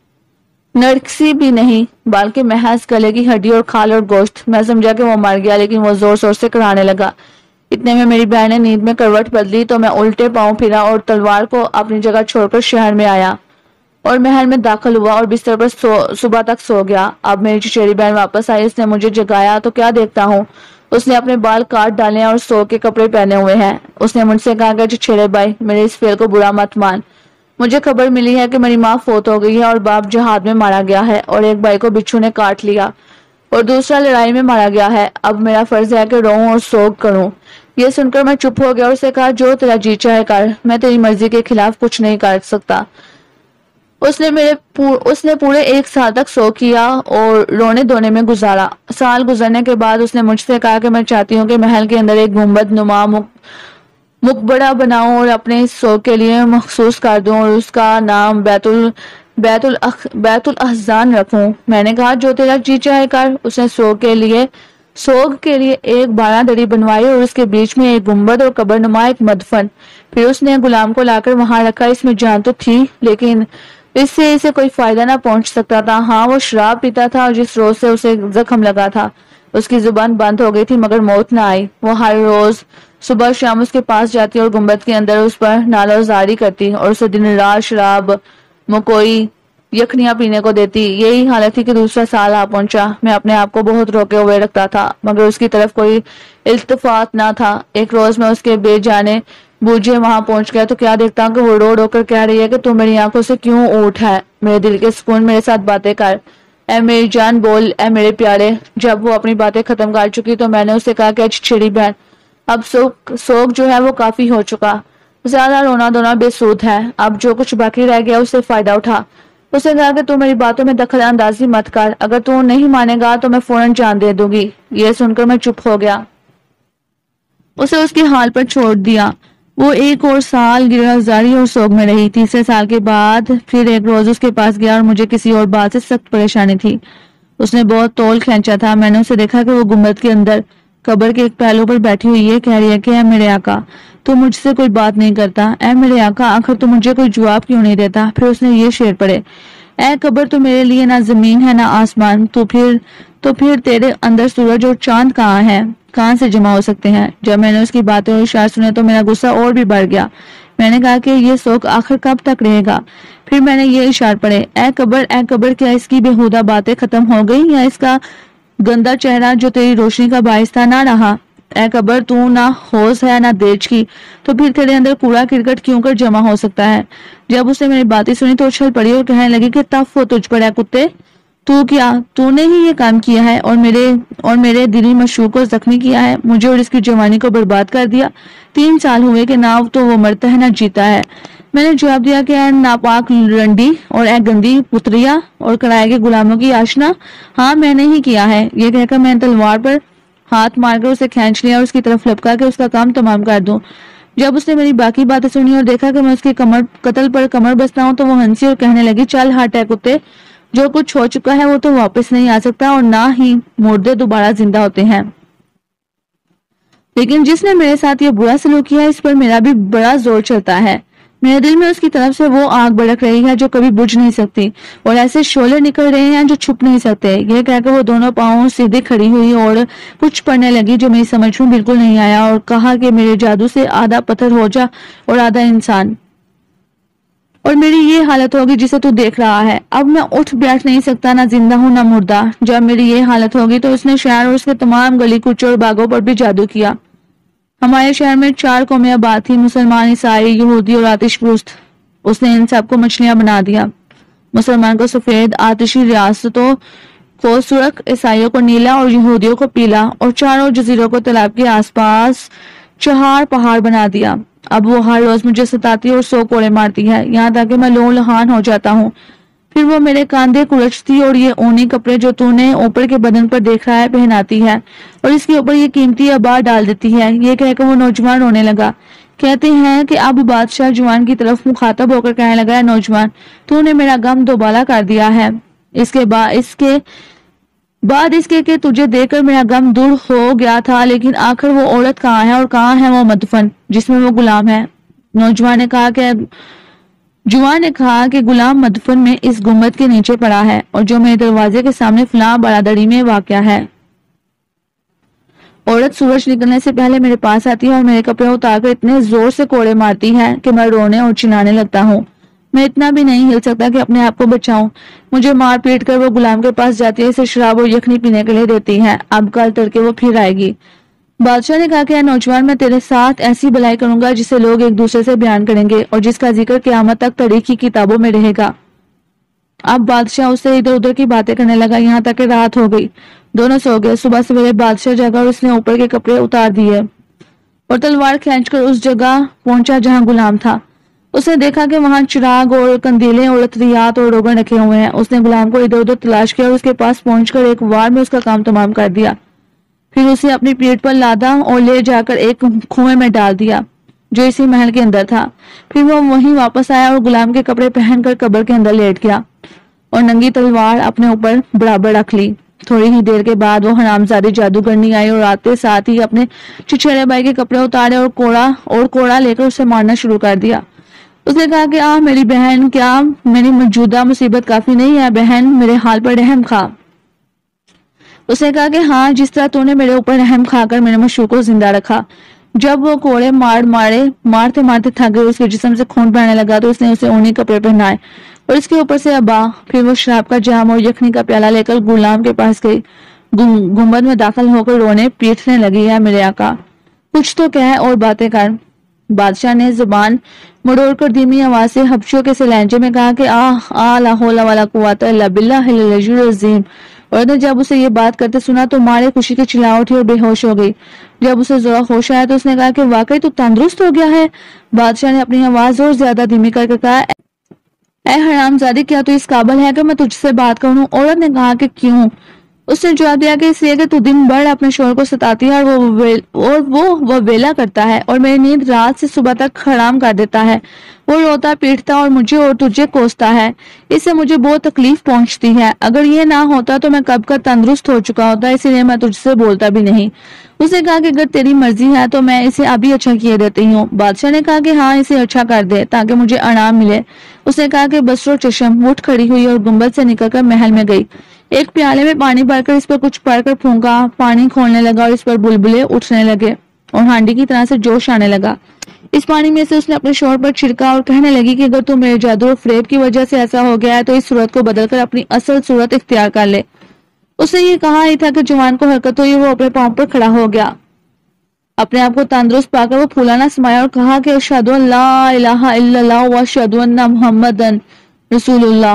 نرکسی بھی نہیں بلکہ محض گلے کی ہڈی اور کھال اور گوشت۔ میں سمجھا کہ وہ مر گیا، لیکن وہ زور زور سے کرانے لگا۔ اتنے میں میری بہن نے نیند میں کروٹ بدلی تو میں الٹے پاؤں پھرا اور تلوار کو اپنی جگہ چھوڑ کر شہر میں آیا اور محل میں داخل ہوا اور بستر پر صبح تک سو گیا۔ اب میری چچیری بہن واپس آئی، اس نے مجھے جگایا تو کیا دیکھتا ہوں، اس نے اپنے بال کاٹ ڈالے ہیں اور سو کے کپڑے پہنے ہوئے ہیں۔ اس نے مجھ سے کہا کہ چچیرے بھائی، میرے اس فعل کو برا مت مان۔ مجھے خبر ملی ہے کہ میری ماں فوت ہو گئی ہے اور باپ جہاد میں مارا گیا ہے اور ایک بھائی کو بچھو نے کاٹ لیا اور دوسرا لڑائی میں مارا گیا ہے۔ اب میرا فرض ہے کہ روؤں اور سوگ کروں۔ یہ سن کر میں چپ ہو گیا اور اسے کہا، جو تیرا جی چاہے کر، میں تیری مرضی کے خلاف کچھ نہیں کر سکتا۔ اس نے پورے 1 سال تک سو کیا اور رونے دھونے میں گزارا۔ سال گزرنے کے بعد اس نے مجھ سے کہا کہ میں چاہتی ہوں کہ محل کے اندر ایک گنبد نما مقبرہ بناؤں اور اپنے اس سوگ کے لیے مخصوص کر دوں اور اس کا نام بیت الاحزان رکھوں۔ میں نے کہا، جو تیرا جی چاہے کر۔ اس نے سوگ کے لیے ایک 12 دری بنوائی اور اس کے بیچ میں ایک گنبد اور قبر نما ایک مدفن۔ پھر اس نے غلام کو لا کر وہاں رکھا۔ اس میں جان تو تھی لیکن اس سے اسے کوئی فائدہ نہ پہنچ سکتا تھا۔ ہاں، وہ شراب پیتا تھا اور جس روز سے اسے زخم لگا تھا اس کی زبان بند ہو گئی تھی مگر موت نہ آئی۔ وہ ہر روز صبح شام اس کے پاس جاتی اور گنبد کے اندر اس پر نالہ زاری کرتی اور اسے دن رات شراب مکوئی یخنیاں پینے کو دیتی۔ یہی حالت تھی کہ دوسرا سال آ پہنچا۔ میں اپنے آپ کو بہت روکے ہوئے رکھتا تھا مگر اس کی طرف کوئی التفات نہ تھا۔ ایک روز میں اس کے بے جانے بوجھے وہاں پہنچ گیا تو کیا دیکھتا ہوں کہ وہ رو رو کر کہہ رہی ہے کہ تو میری آنکھوں سے کیوں اونٹ ہے؟ میرے دل کے سکون، میرے ساتھ باتیں کر، اے میری جان بول، اے میرے پیارے۔ جب وہ اپنی باتیں ختم کر چکی تو میں نے اسے کہا کہ چھڑی بہن، اب سوگ جو ہے وہ کافی ہو چکا، زیادہ رونا دھونا بے سود ہے، اب جو کچھ باقی رہ گیا اس سے فائدہ اٹھا۔ اس نے کہا کہ تو میری باتوں میں دخل اندازی مت کر، اگر تو نہیں مانے گا تو میں فوراً جان دے دوں گی۔ یہ سن کر میں چپ ہو گیا، اسے اس کے حال پر چھوڑ دیا۔ وہ 1 اور سال گرہ زاری اور سوگ میں رہی۔ 3 سال کے بعد پھر ایک روز اس کے پاس گیا اور مجھے کسی اور بات سے سخت پریشانی تھی۔ اس نے بہت تول کھینچا تھا۔ میں نے اسے دیکھا کہ وہ گنبد کے اندر قبر کے ایک پہلو پر بیٹھی ہوئی یہ کہہ رہی ہے کہ اے میرے آقا، تو مجھ سے کوئی بات نہیں کرتا، اے میرے آقا آخر تو مجھے کوئی جواب کیوں نہیں دیتا؟ پھر اس نے یہ شعر پڑھے، اے قبر تو میرے لیے نہ زمین ہے نہ آسمان، تو پھر تیرے اندر سورج اور چاند کہاں ہے، کہاں سے جمع ہو سکتے ہیں؟ جب میں نے اس کی باتیں اور اشعار سنے تو میرا غصہ اور بھی بڑھ گیا۔ میں نے کہا کہ یہ سوگ آخر کب تک رہے گا؟ پھر میں نے یہ اشعار پڑھے، اے قبر کیا اس کی بےہودہ باتیں ختم ہو گئی یا اس کا گندا چہرہ جو تیری روشنی کا باعث تھا نہ رہا؟ اے قبر تو نہ حوض ہے نہ دیج کی، تو پھر تیرے اندر کوڑا کرکٹ کیوں کر جمع ہو سکتا ہے؟ جب اس نے میری باتیں سنی تو اچھل پڑی اور کہنے لگی کہ تف ہو تجھ پر اے کتے، تو نے ہی یہ کام کیا ہے اور میرے دلی مشوق کو زخمی کیا ہے، مجھے اور اس کی جوانی کو برباد کر دیا۔ 3 سال ہوئے کہ نہ تو وہ مرتا ہے نہ جیتا ہے۔ میں نے جواب دیا کہ اے ناپاک رنڈی اور اے گندی پتریا اور کرائے کے غلاموں کی آشنا، ہاں میں نے ہی کیا ہے۔ یہ کہہ کر میں نے تلوار پر ہاتھ مار کر اسے کھینچ لیا اور اس کی طرف لپکا کہ اس کا کام تمام کر دوں۔ جب اس نے میری باقی باتیں سنی اور دیکھا کہ میں اس کے قتل پر کمر بستہ ہوں تو وہ ہنسی اور کہنے لگی، چل ہٹ اے کتے، جو کچھ ہو چکا ہے وہ تو واپس نہیں آ سکتا اور نہ ہی مردے دوبارہ زندہ ہوتے ہیں، لیکن جس نے میرے ساتھ یہ برا سلوک کیا اس پر میرا بھی بڑا زور چلتا ہے۔ میرے دل میں اس کی طرف سے وہ آگ بھڑک رہی ہے جو کبھی بجھ نہیں سکتی اور ایسے شعلے نکل رہے ہیں جو چھپ نہیں سکتے۔ یہ کہہ کر وہ دونوں پاؤں سیدھے کھڑی ہوئی اور کچھ پڑھنے لگی جو میری سمجھ میں بالکل نہیں آیا اور کہا کہ میرے جادو سے آدھا پتھر ہو جا اور آدھا انسان۔ اور میری یہ حالت ہوگی جسے تو دیکھ رہا ہے. اب میں اٹھ بیٹھ نہیں سکتا، نہ زندہ ہوں نہ مردہ. جب میری یہ حالت ہوگی تو اس نے شہر اور اس کے تمام گلی کوچوں اور باغوں پر بھی جادو کیا. ہمارے شہر میں 4 قومیں آباد تھی، مسلمان، عیسائی، یہودی اور آتش پرست. اس نے ان سب کو مچھلیاں بنا دیا. مسلمان کو سفید آتشی ریاستوں کو سرخ، عیسائیوں کو نیلا اور یہودیوں کو پیلا، اور چاروں جزیروں کو تالاب کے آس پاس 4 پہاڑ بنا دیا. اب وہ ہر روز مجھے ستاتی اور 100 کوڑے مارتی ہے، یہاں تک کہ میں لہو لہان ہو جاتا ہوں. پھر وہ میرے کاندھے کلچتی اور یہ اونی کپڑے جو تو نے اوپر کے بدن پر دیکھ رہا ہے پہناتی ہے، اور اس کے اوپر یہ قیمتی عبا ڈال دیتی ہے. یہ کہہ کر وہ نوجوان رونے لگا. کہتے ہیں کہ اب بادشاہ جوان کی طرف مخاطب ہو کر کہنے لگا، نوجوان، تو نے میرا غم دوبالا کر دیا ہے. اس کے بعد اس کے کہ تجھے دیکھ کر میرا غم دور ہو گیا تھا، لیکن آخر وہ عورت کہاں ہے اور کہاں ہے وہ مدفن جس میں وہ غلام ہے؟ جوان نے کہا کہ غلام مدفن میں اس گنبد کے نیچے پڑا ہے، اور جو میرے دروازے کے سامنے فلاں برادری میں واقع ہے. عورت سورج نکلنے سے پہلے میرے پاس آتی ہے اور میرے کپڑے اتار کر اتنے زور سے کوڑے مارتی ہے کہ میں رونے اور چلانے لگتا ہوں. میں اتنا بھی نہیں ہل سکتا کہ اپنے آپ کو بچاؤں. مجھے مار پیٹ کر وہ غلام کے پاس جاتی ہے، اسے شراب اور یخنی پینے کے لیے دیتی ہے. اب کل تڑکے وہ پھر آئے گی. بادشاہ نے کہا کہ اے نوجوان، میں تیرے ساتھ ایسی بلائی کروں گا جسے لوگ ایک دوسرے سے بیان کریں گے اور جس کا ذکر قیامت تک تاریخ کی کتابوں میں رہے گا. اب بادشاہ اس سے ادھر ادھر کی باتیں کرنے لگا، یہاں تک کہ رات ہو گئی. دونوں سو گئے. صبح سویرے بادشاہ جگا اور اس نے اوپر کے کپڑے اتار دیے اور تلوار کھینچ کر اس جگہ پہنچا جہاں غلام تھا. اس نے دیکھا کہ وہاں چراغ اور قندیلیں اور عطریات اور روغن رکھے ہوئے ہیں. اس نے غلام کو ادھر ادھر تلاش کیا اور اس کے پاس پہنچ کر ایک وار میں اس کا کام تمام کر دیا. پھر اسے اپنی پیٹھ پر لادا اور لے جا کر ایک کنویں میں ڈال دیا جو اسی محل کے اندر تھا. پھر وہ وہیں واپس آیا اور غلام کے کپڑے پہن کر قبر کے اندر لیٹ گیا اور ننگی تلوار اپنے اوپر برابر رکھ لی. تھوڑی ہی دیر کے بعد وہ حرامزادی جادوگرنی آئی اور آتے ساتھ ہی اپنے چچیرے بھائی کے کپڑے اتارے اور کوڑا لے کر اسے مارنا شروع کر دیا. اس نے کہا کہ میری بہن، کیا میری موجودہ مصیبت کافی نہیں ہے؟ بہن، میرے حال پر رحم کھا. اس نے کہا کہ ہاں، جس طرح تو نے میرے اوپر رحم کھا کر میرے مشوق کو زندہ رکھا. جب وہ کوڑے مارتے مارتے تھک گئے، اس کے جسم سے خون بہنے لگا تو اس نے اسے اونی کپڑے پہنائے اور اس کے اوپر سے عبا. پھر وہ شراب کا جام اور یخنی کا پیالہ لے کر غلام کے پاس گئی. گنبد میں داخل ہو کر رونے پیٹنے لگی، ہے میرے آقا، کچھ تو کہہ اور باتیں کر. بادشاہ نے زبان مڑوڑ کر دھیمی آواز سے حبشیوں کے لہجے میں کہا کہ لا حول ولا قوت الا باللہ العلی العظیم. اور نے جب اسے یہ بات کرتے سنا تو مارے خوشی کی چلا اٹھی اور بے ہوش ہو گئی. جب اسے ذرا ہوش آیا تو اس نے کہا کہ واقعی تو تندرست ہو گیا ہے. بادشاہ نے اپنی آواز اور زیادہ دھیمی کر کے کہا، اے حرامزادی، کیا تو اس قابل ہے کہ میں تجھ سے بات کروں؟ عورت نے کہا کہ کیوں؟ اس نے جواب دیا کہ اس لیے کہ تو دن بھر اپنے شوہر کو ستاتی ہے اور وہ ویلا کرتا ہے اور میری نیند رات سے صبح تک حرام کر دیتا ہے. وہ روتا پیٹتا اور مجھے اور تجھے کوستا ہے. اس سے مجھے بہت تکلیف پہنچتی ہے. اگر یہ نہ ہوتا تو میں کب کا تندرست ہو چکا ہوتا، اسی لیے میں تجھ سے بولتا بھی نہیں. اس نے کہا کہ اگر تیری مرضی ہے تو میں اسے ابھی اچھا کیے دیتی ہوں. بادشاہ نے کہا کہ ہاں، اسے اچھا کر دے تاکہ مجھے آرام ملے. اس نے کہا کہ بسرو چشم اٹھ کھڑی ہوئی اور گنبد سے نکل کر محل میں گئی. ایک پیالے میں پانی بھر کر اس پر کچھ پڑھ کر پھونکا. پانی کھولنے لگا اور اس پر بلبلے اٹھنے لگے اور ہانڈی کی طرح سے جوش آنے لگا. اس پانی میں سے اس نے اپنے شوہر پر چھڑکا اور کہنے لگی کہ اگر تو میرے جادو اور فریب کی وجہ سے ایسا ہو گیا ہے تو اس صورت کو بدل کر اپنی اصل صورت اختیار کر لے. اس نے یہ کہا ہی تھا کہ جوان کو حرکت ہوئی، وہ اپنے پاؤں پر کھڑا ہو گیا. اپنے آپ کو تندرست پا کر وہ پھولانا سمایا اور کہا کہ اشہد ان لا الہ الا اللہ واشہد ان محمدن رسول اللہ.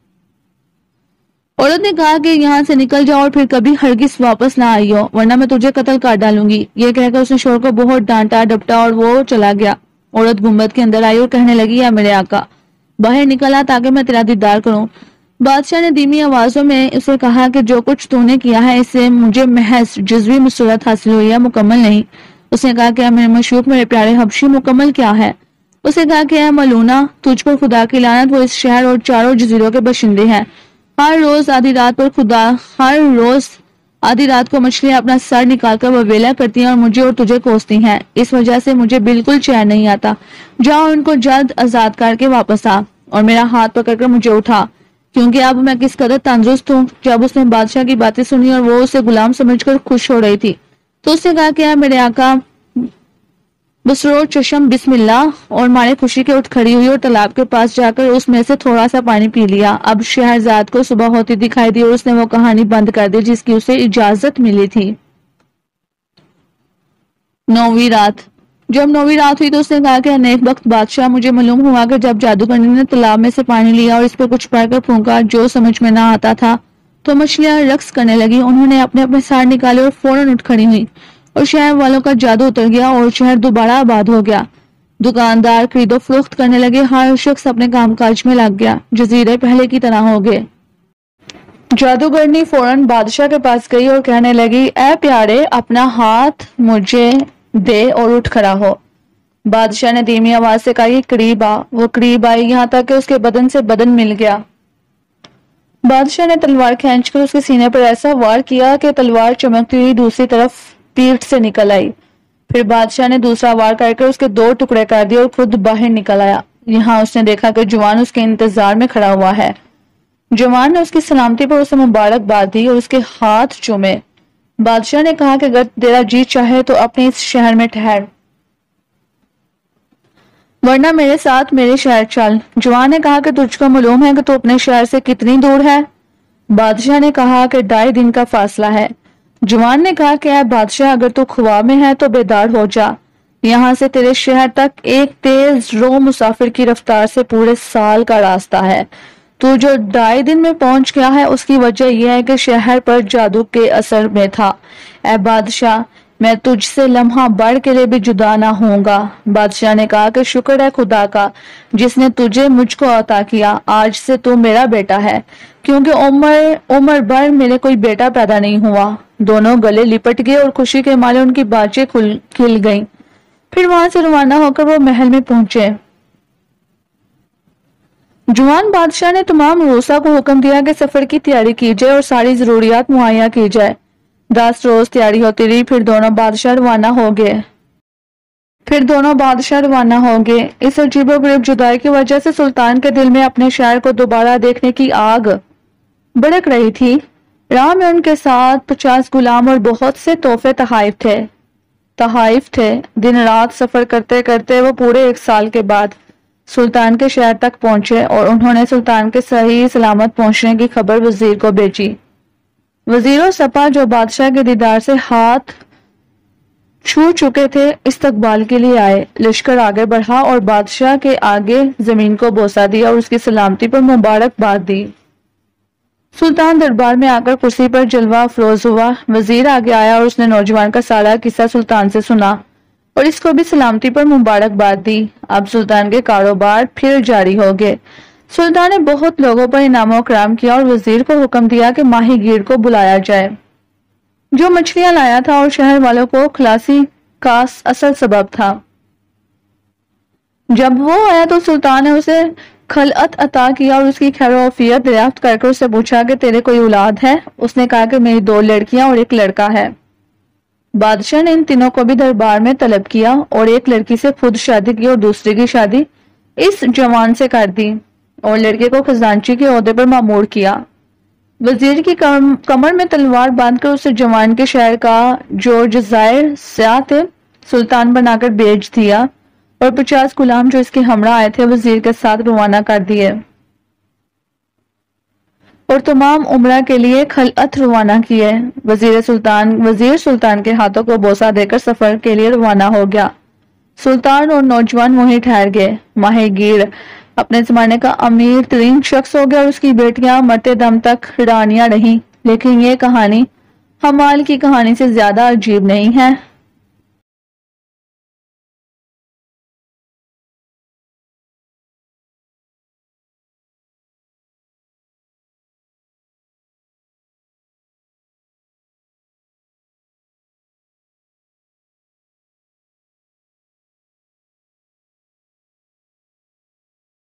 عورت نے کہا کہ یہاں سے نکل جاؤ اور پھر کبھی ہرگز واپس نہ آئی ہو، ورنہ میں تجھے قتل کر ڈالوں گی. یہ کہہ کر اس نے شوہر کو بہت ڈانٹا ڈپٹا اور وہ چلا گیا. عورت گنبد کے اندر آئی اور کہنے لگی، یا میرے آقا، باہر نکلا تاکہ میں تیرا دیدار کروں. بادشاہ نے دھیمی آوازوں میں اسے کہا کہ جو کچھ تو نے کیا ہے اس سے مجھے محض جزوی مسرت حاصل ہوئی ہے، مکمل نہیں. اس نے کہا کہ میرے مشوق، میرے پیارے حبشی، مکمل کیا ہے؟ اس نے کہا کہ اے ملونہ، تجھ پر خدا کی لعنت، وہ اس شہر اور 4 جزیروں کے باشندے ہیں. ہر روز آدھی رات کو مچھلیاں اپنا سر نکال کر ویلا کرتی ہیں اور مجھے اور تجھے کوستی ہیں. اس وجہ سے مجھے بالکل چین نہیں آتا. جاؤ، ان کو جلد آزاد کر کے واپس آ اور میرا ہاتھ پکڑ کر مجھے اٹھا، کیونکہ اب میں کس قدر تندرست ہوں. جب اس نے بادشاہ کی باتیں سنی اور وہ اسے غلام سمجھ کر خوش ہو رہی تھی تو اس نے کہا کہ میرے آقا، بسرور چشم بسم اللہ اور مارے خوشی کے اٹھ کھڑی ہوئی اور تالاب کے پاس جا کر اس میں سے تھوڑا سا پانی پی لیا۔ اب شہرزاد کو صبح ہوتی دکھائی دی اور اس نے وہ کہانی بند کر دی جس کی اسے اجازت ملی تھی۔ 9ویں رات۔ جب 9ویں رات ہوئی تو اس نے کہا کہ نیک بخت بادشاہ، مجھے معلوم ہوا کہ جب جادوگرنی نے تالاب میں سے پانی لیا اور اس پہ کچھ پڑھ کر پھونکا جو سمجھ میں نہ آتا تھا تو مچھلیاں رقص کرنے لگی۔ انہوں نے اپنے اپنے سار نکالے اور فوراً اٹھ کھڑی ہوئی اور شہر والوں کا جادو اتر گیا اور شہر دوبارہ آباد ہو گیا۔ دکاندار خرید و فروخت کرنے لگے، ہر شخص اپنے کام کاج میں لگ گیا، جزیرے پہلے کی طرح ہو گئے۔ جادوگرنی فوراً بادشاہ کے پاس گئی اور کہنے لگی، اے پیارے، اپنا ہاتھ مجھے دے اور اٹھ کھڑا ہو۔ بادشاہ نے دھیمی آواز سے کہا کہ قریب آ۔ وہ قریب آئی، یہاں تک کہ اس کے بدن سے بدن مل گیا۔ بادشاہ نے تلوار کھینچ کر اس کے سینے پر ایسا وار کیا کہ تلوار چمکتی ہوئی دوسری طرف پیٹھ سے نکل آئی۔ پھر بادشاہ نے دوسرا وار کر کے اس کے 2 ٹکڑے کر دیے اور خود باہر نکل آیا۔ یہاں اس نے دیکھا کہ جوان اس کے انتظار میں کھڑا ہوا ہے۔ جوان نے اس کی سلامتی پر اسے مبارکباد دی اور اس کے ہاتھ چومے۔ بادشاہ نے کہا کہ اگر تیرا جی چاہے تو اپنے اس شہر میں ٹھہر، ورنہ میرے ساتھ میرے شہر چل۔ جوان نے کہا کہ تجھ کو معلوم ہے کہ تو اپنے شہر سے کتنی دور ہے؟ بادشاہ نے کہا کہ 2.5 دن کا فاصلہ ہے۔ جوان نے کہا کہ اے بادشاہ، اگر تو خواب میں ہے تو بیدار ہو جا، یہاں سے تیرے شہر تک ایک تیز رو مسافر کی رفتار سے پورے سال کا راستہ ہے۔ تو جو 2.5 دن میں پہنچ گیا ہے اس کی وجہ یہ ہے کہ شہر پر جادو کے اثر میں تھا۔ اے بادشاہ، میں تجھ سے لمحہ بڑھ کے لیے بھی جدا نہ ہوں گا۔ بادشاہ نے کہا کہ شکر ہے خدا کا جس نے تجھے مجھ کو عطا کیا، آج سے تو میرا بیٹا ہے، کیونکہ عمر بھر میرے کوئی بیٹا پیدا نہیں ہوا۔ دونوں گلے لپٹ گئے اور خوشی کے مارے ان کی باتیں کھل گئیں۔ پھر وہاں سے روانہ ہو کر وہ محل میں پہنچے۔ جوان بادشاہ نے تمام روسا کو حکم دیا کہ سفر کی تیاری کی جائے اور ساری ضروریات مہیا کی جائے۔ 10 روز تیاری ہوتی رہی، پھر دونوں بادشاہ روانہ ہو گئے۔ اس عجیب و غریب جدائی کی وجہ سے سلطان کے دل میں اپنے شہر کو دوبارہ دیکھنے کی آگ بھڑک رہی تھی۔ راہ میں ان کے ساتھ 50 غلام اور بہت سے تحفے تحائف تھے۔ دن رات سفر کرتے کرتے وہ پورے 1 سال کے بعد سلطان کے شہر تک پہنچے اور انہوں نے سلطان کے صحیح سلامت پہنچنے کی خبر وزیر کو بھیجی۔ وزیر و سپاہ جو بادشاہ کے دیدار سے ہاتھ چھو چکے تھے استقبال کے لیے آئے۔ لشکر آگے بڑھا اور بادشاہ کے آگے زمین کو بوسہ دیا اور اس کی سلامتی پر مبارکباد دی۔ سلطان دربار میں آ کر کرسی پر جلوہ افروز ہوا۔ وزیر آگے آیا اور اس نے نوجوان کا سارا قصہ سلطان سے سنا اور اس کو بھی سلامتی پر مبارکباد دی۔ اب سلطان کے کاروبار پھر جاری ہو گئے۔ سلطان نے بہت لوگوں پر انعام و اکرام کیا اور وزیر کو حکم دیا کہ ماہی گیر کو بلایا جائے جو مچھلیاں لایا تھا اور شہر والوں کو خلاصی کا اصل سبب تھا۔ جب وہ آیا تو سلطان نے اسے خلعت عطا کیا اور اس کی خیر و عافیت دریافت کر کے اس سے پوچھا کہ تیرے کوئی اولاد ہے؟ اس نے کہا کہ میری 2 لڑکیاں اور 1 لڑکا ہے۔ بادشاہ نے ان تینوں کو بھی دربار میں طلب کیا اور ایک لڑکی سے خود شادی کی اور دوسری کی شادی اس جوان سے کر دی اور لڑکے کو خزانچی کے عہدے پر مامور کیا۔ وزیر کی کمر میں تلوار باندھ کر اسے جوان کے شہر کا جو جزائر سیاہ تھے سلطان بنا کر بھیج دیا اور 50 غلام جو اس کے ہمراہ آئے تھے وزیر کے ساتھ روانہ کر دیے اور تمام عمرہ کے لیے خلعت روانہ کیے۔ وزیر سلطان کے ہاتھوں کو بوسہ دے کر سفر کے لیے روانہ ہو گیا۔ سلطان اور نوجوان وہیں ٹھہر گئے۔ ماہی گیر اپنے زمانے کا امیر ترین شخص ہو گیا اور اس کی بیٹیاں مرتے دم تک رانیاں رہیں، لیکن یہ کہانی حمال کی کہانی سے زیادہ عجیب نہیں ہے۔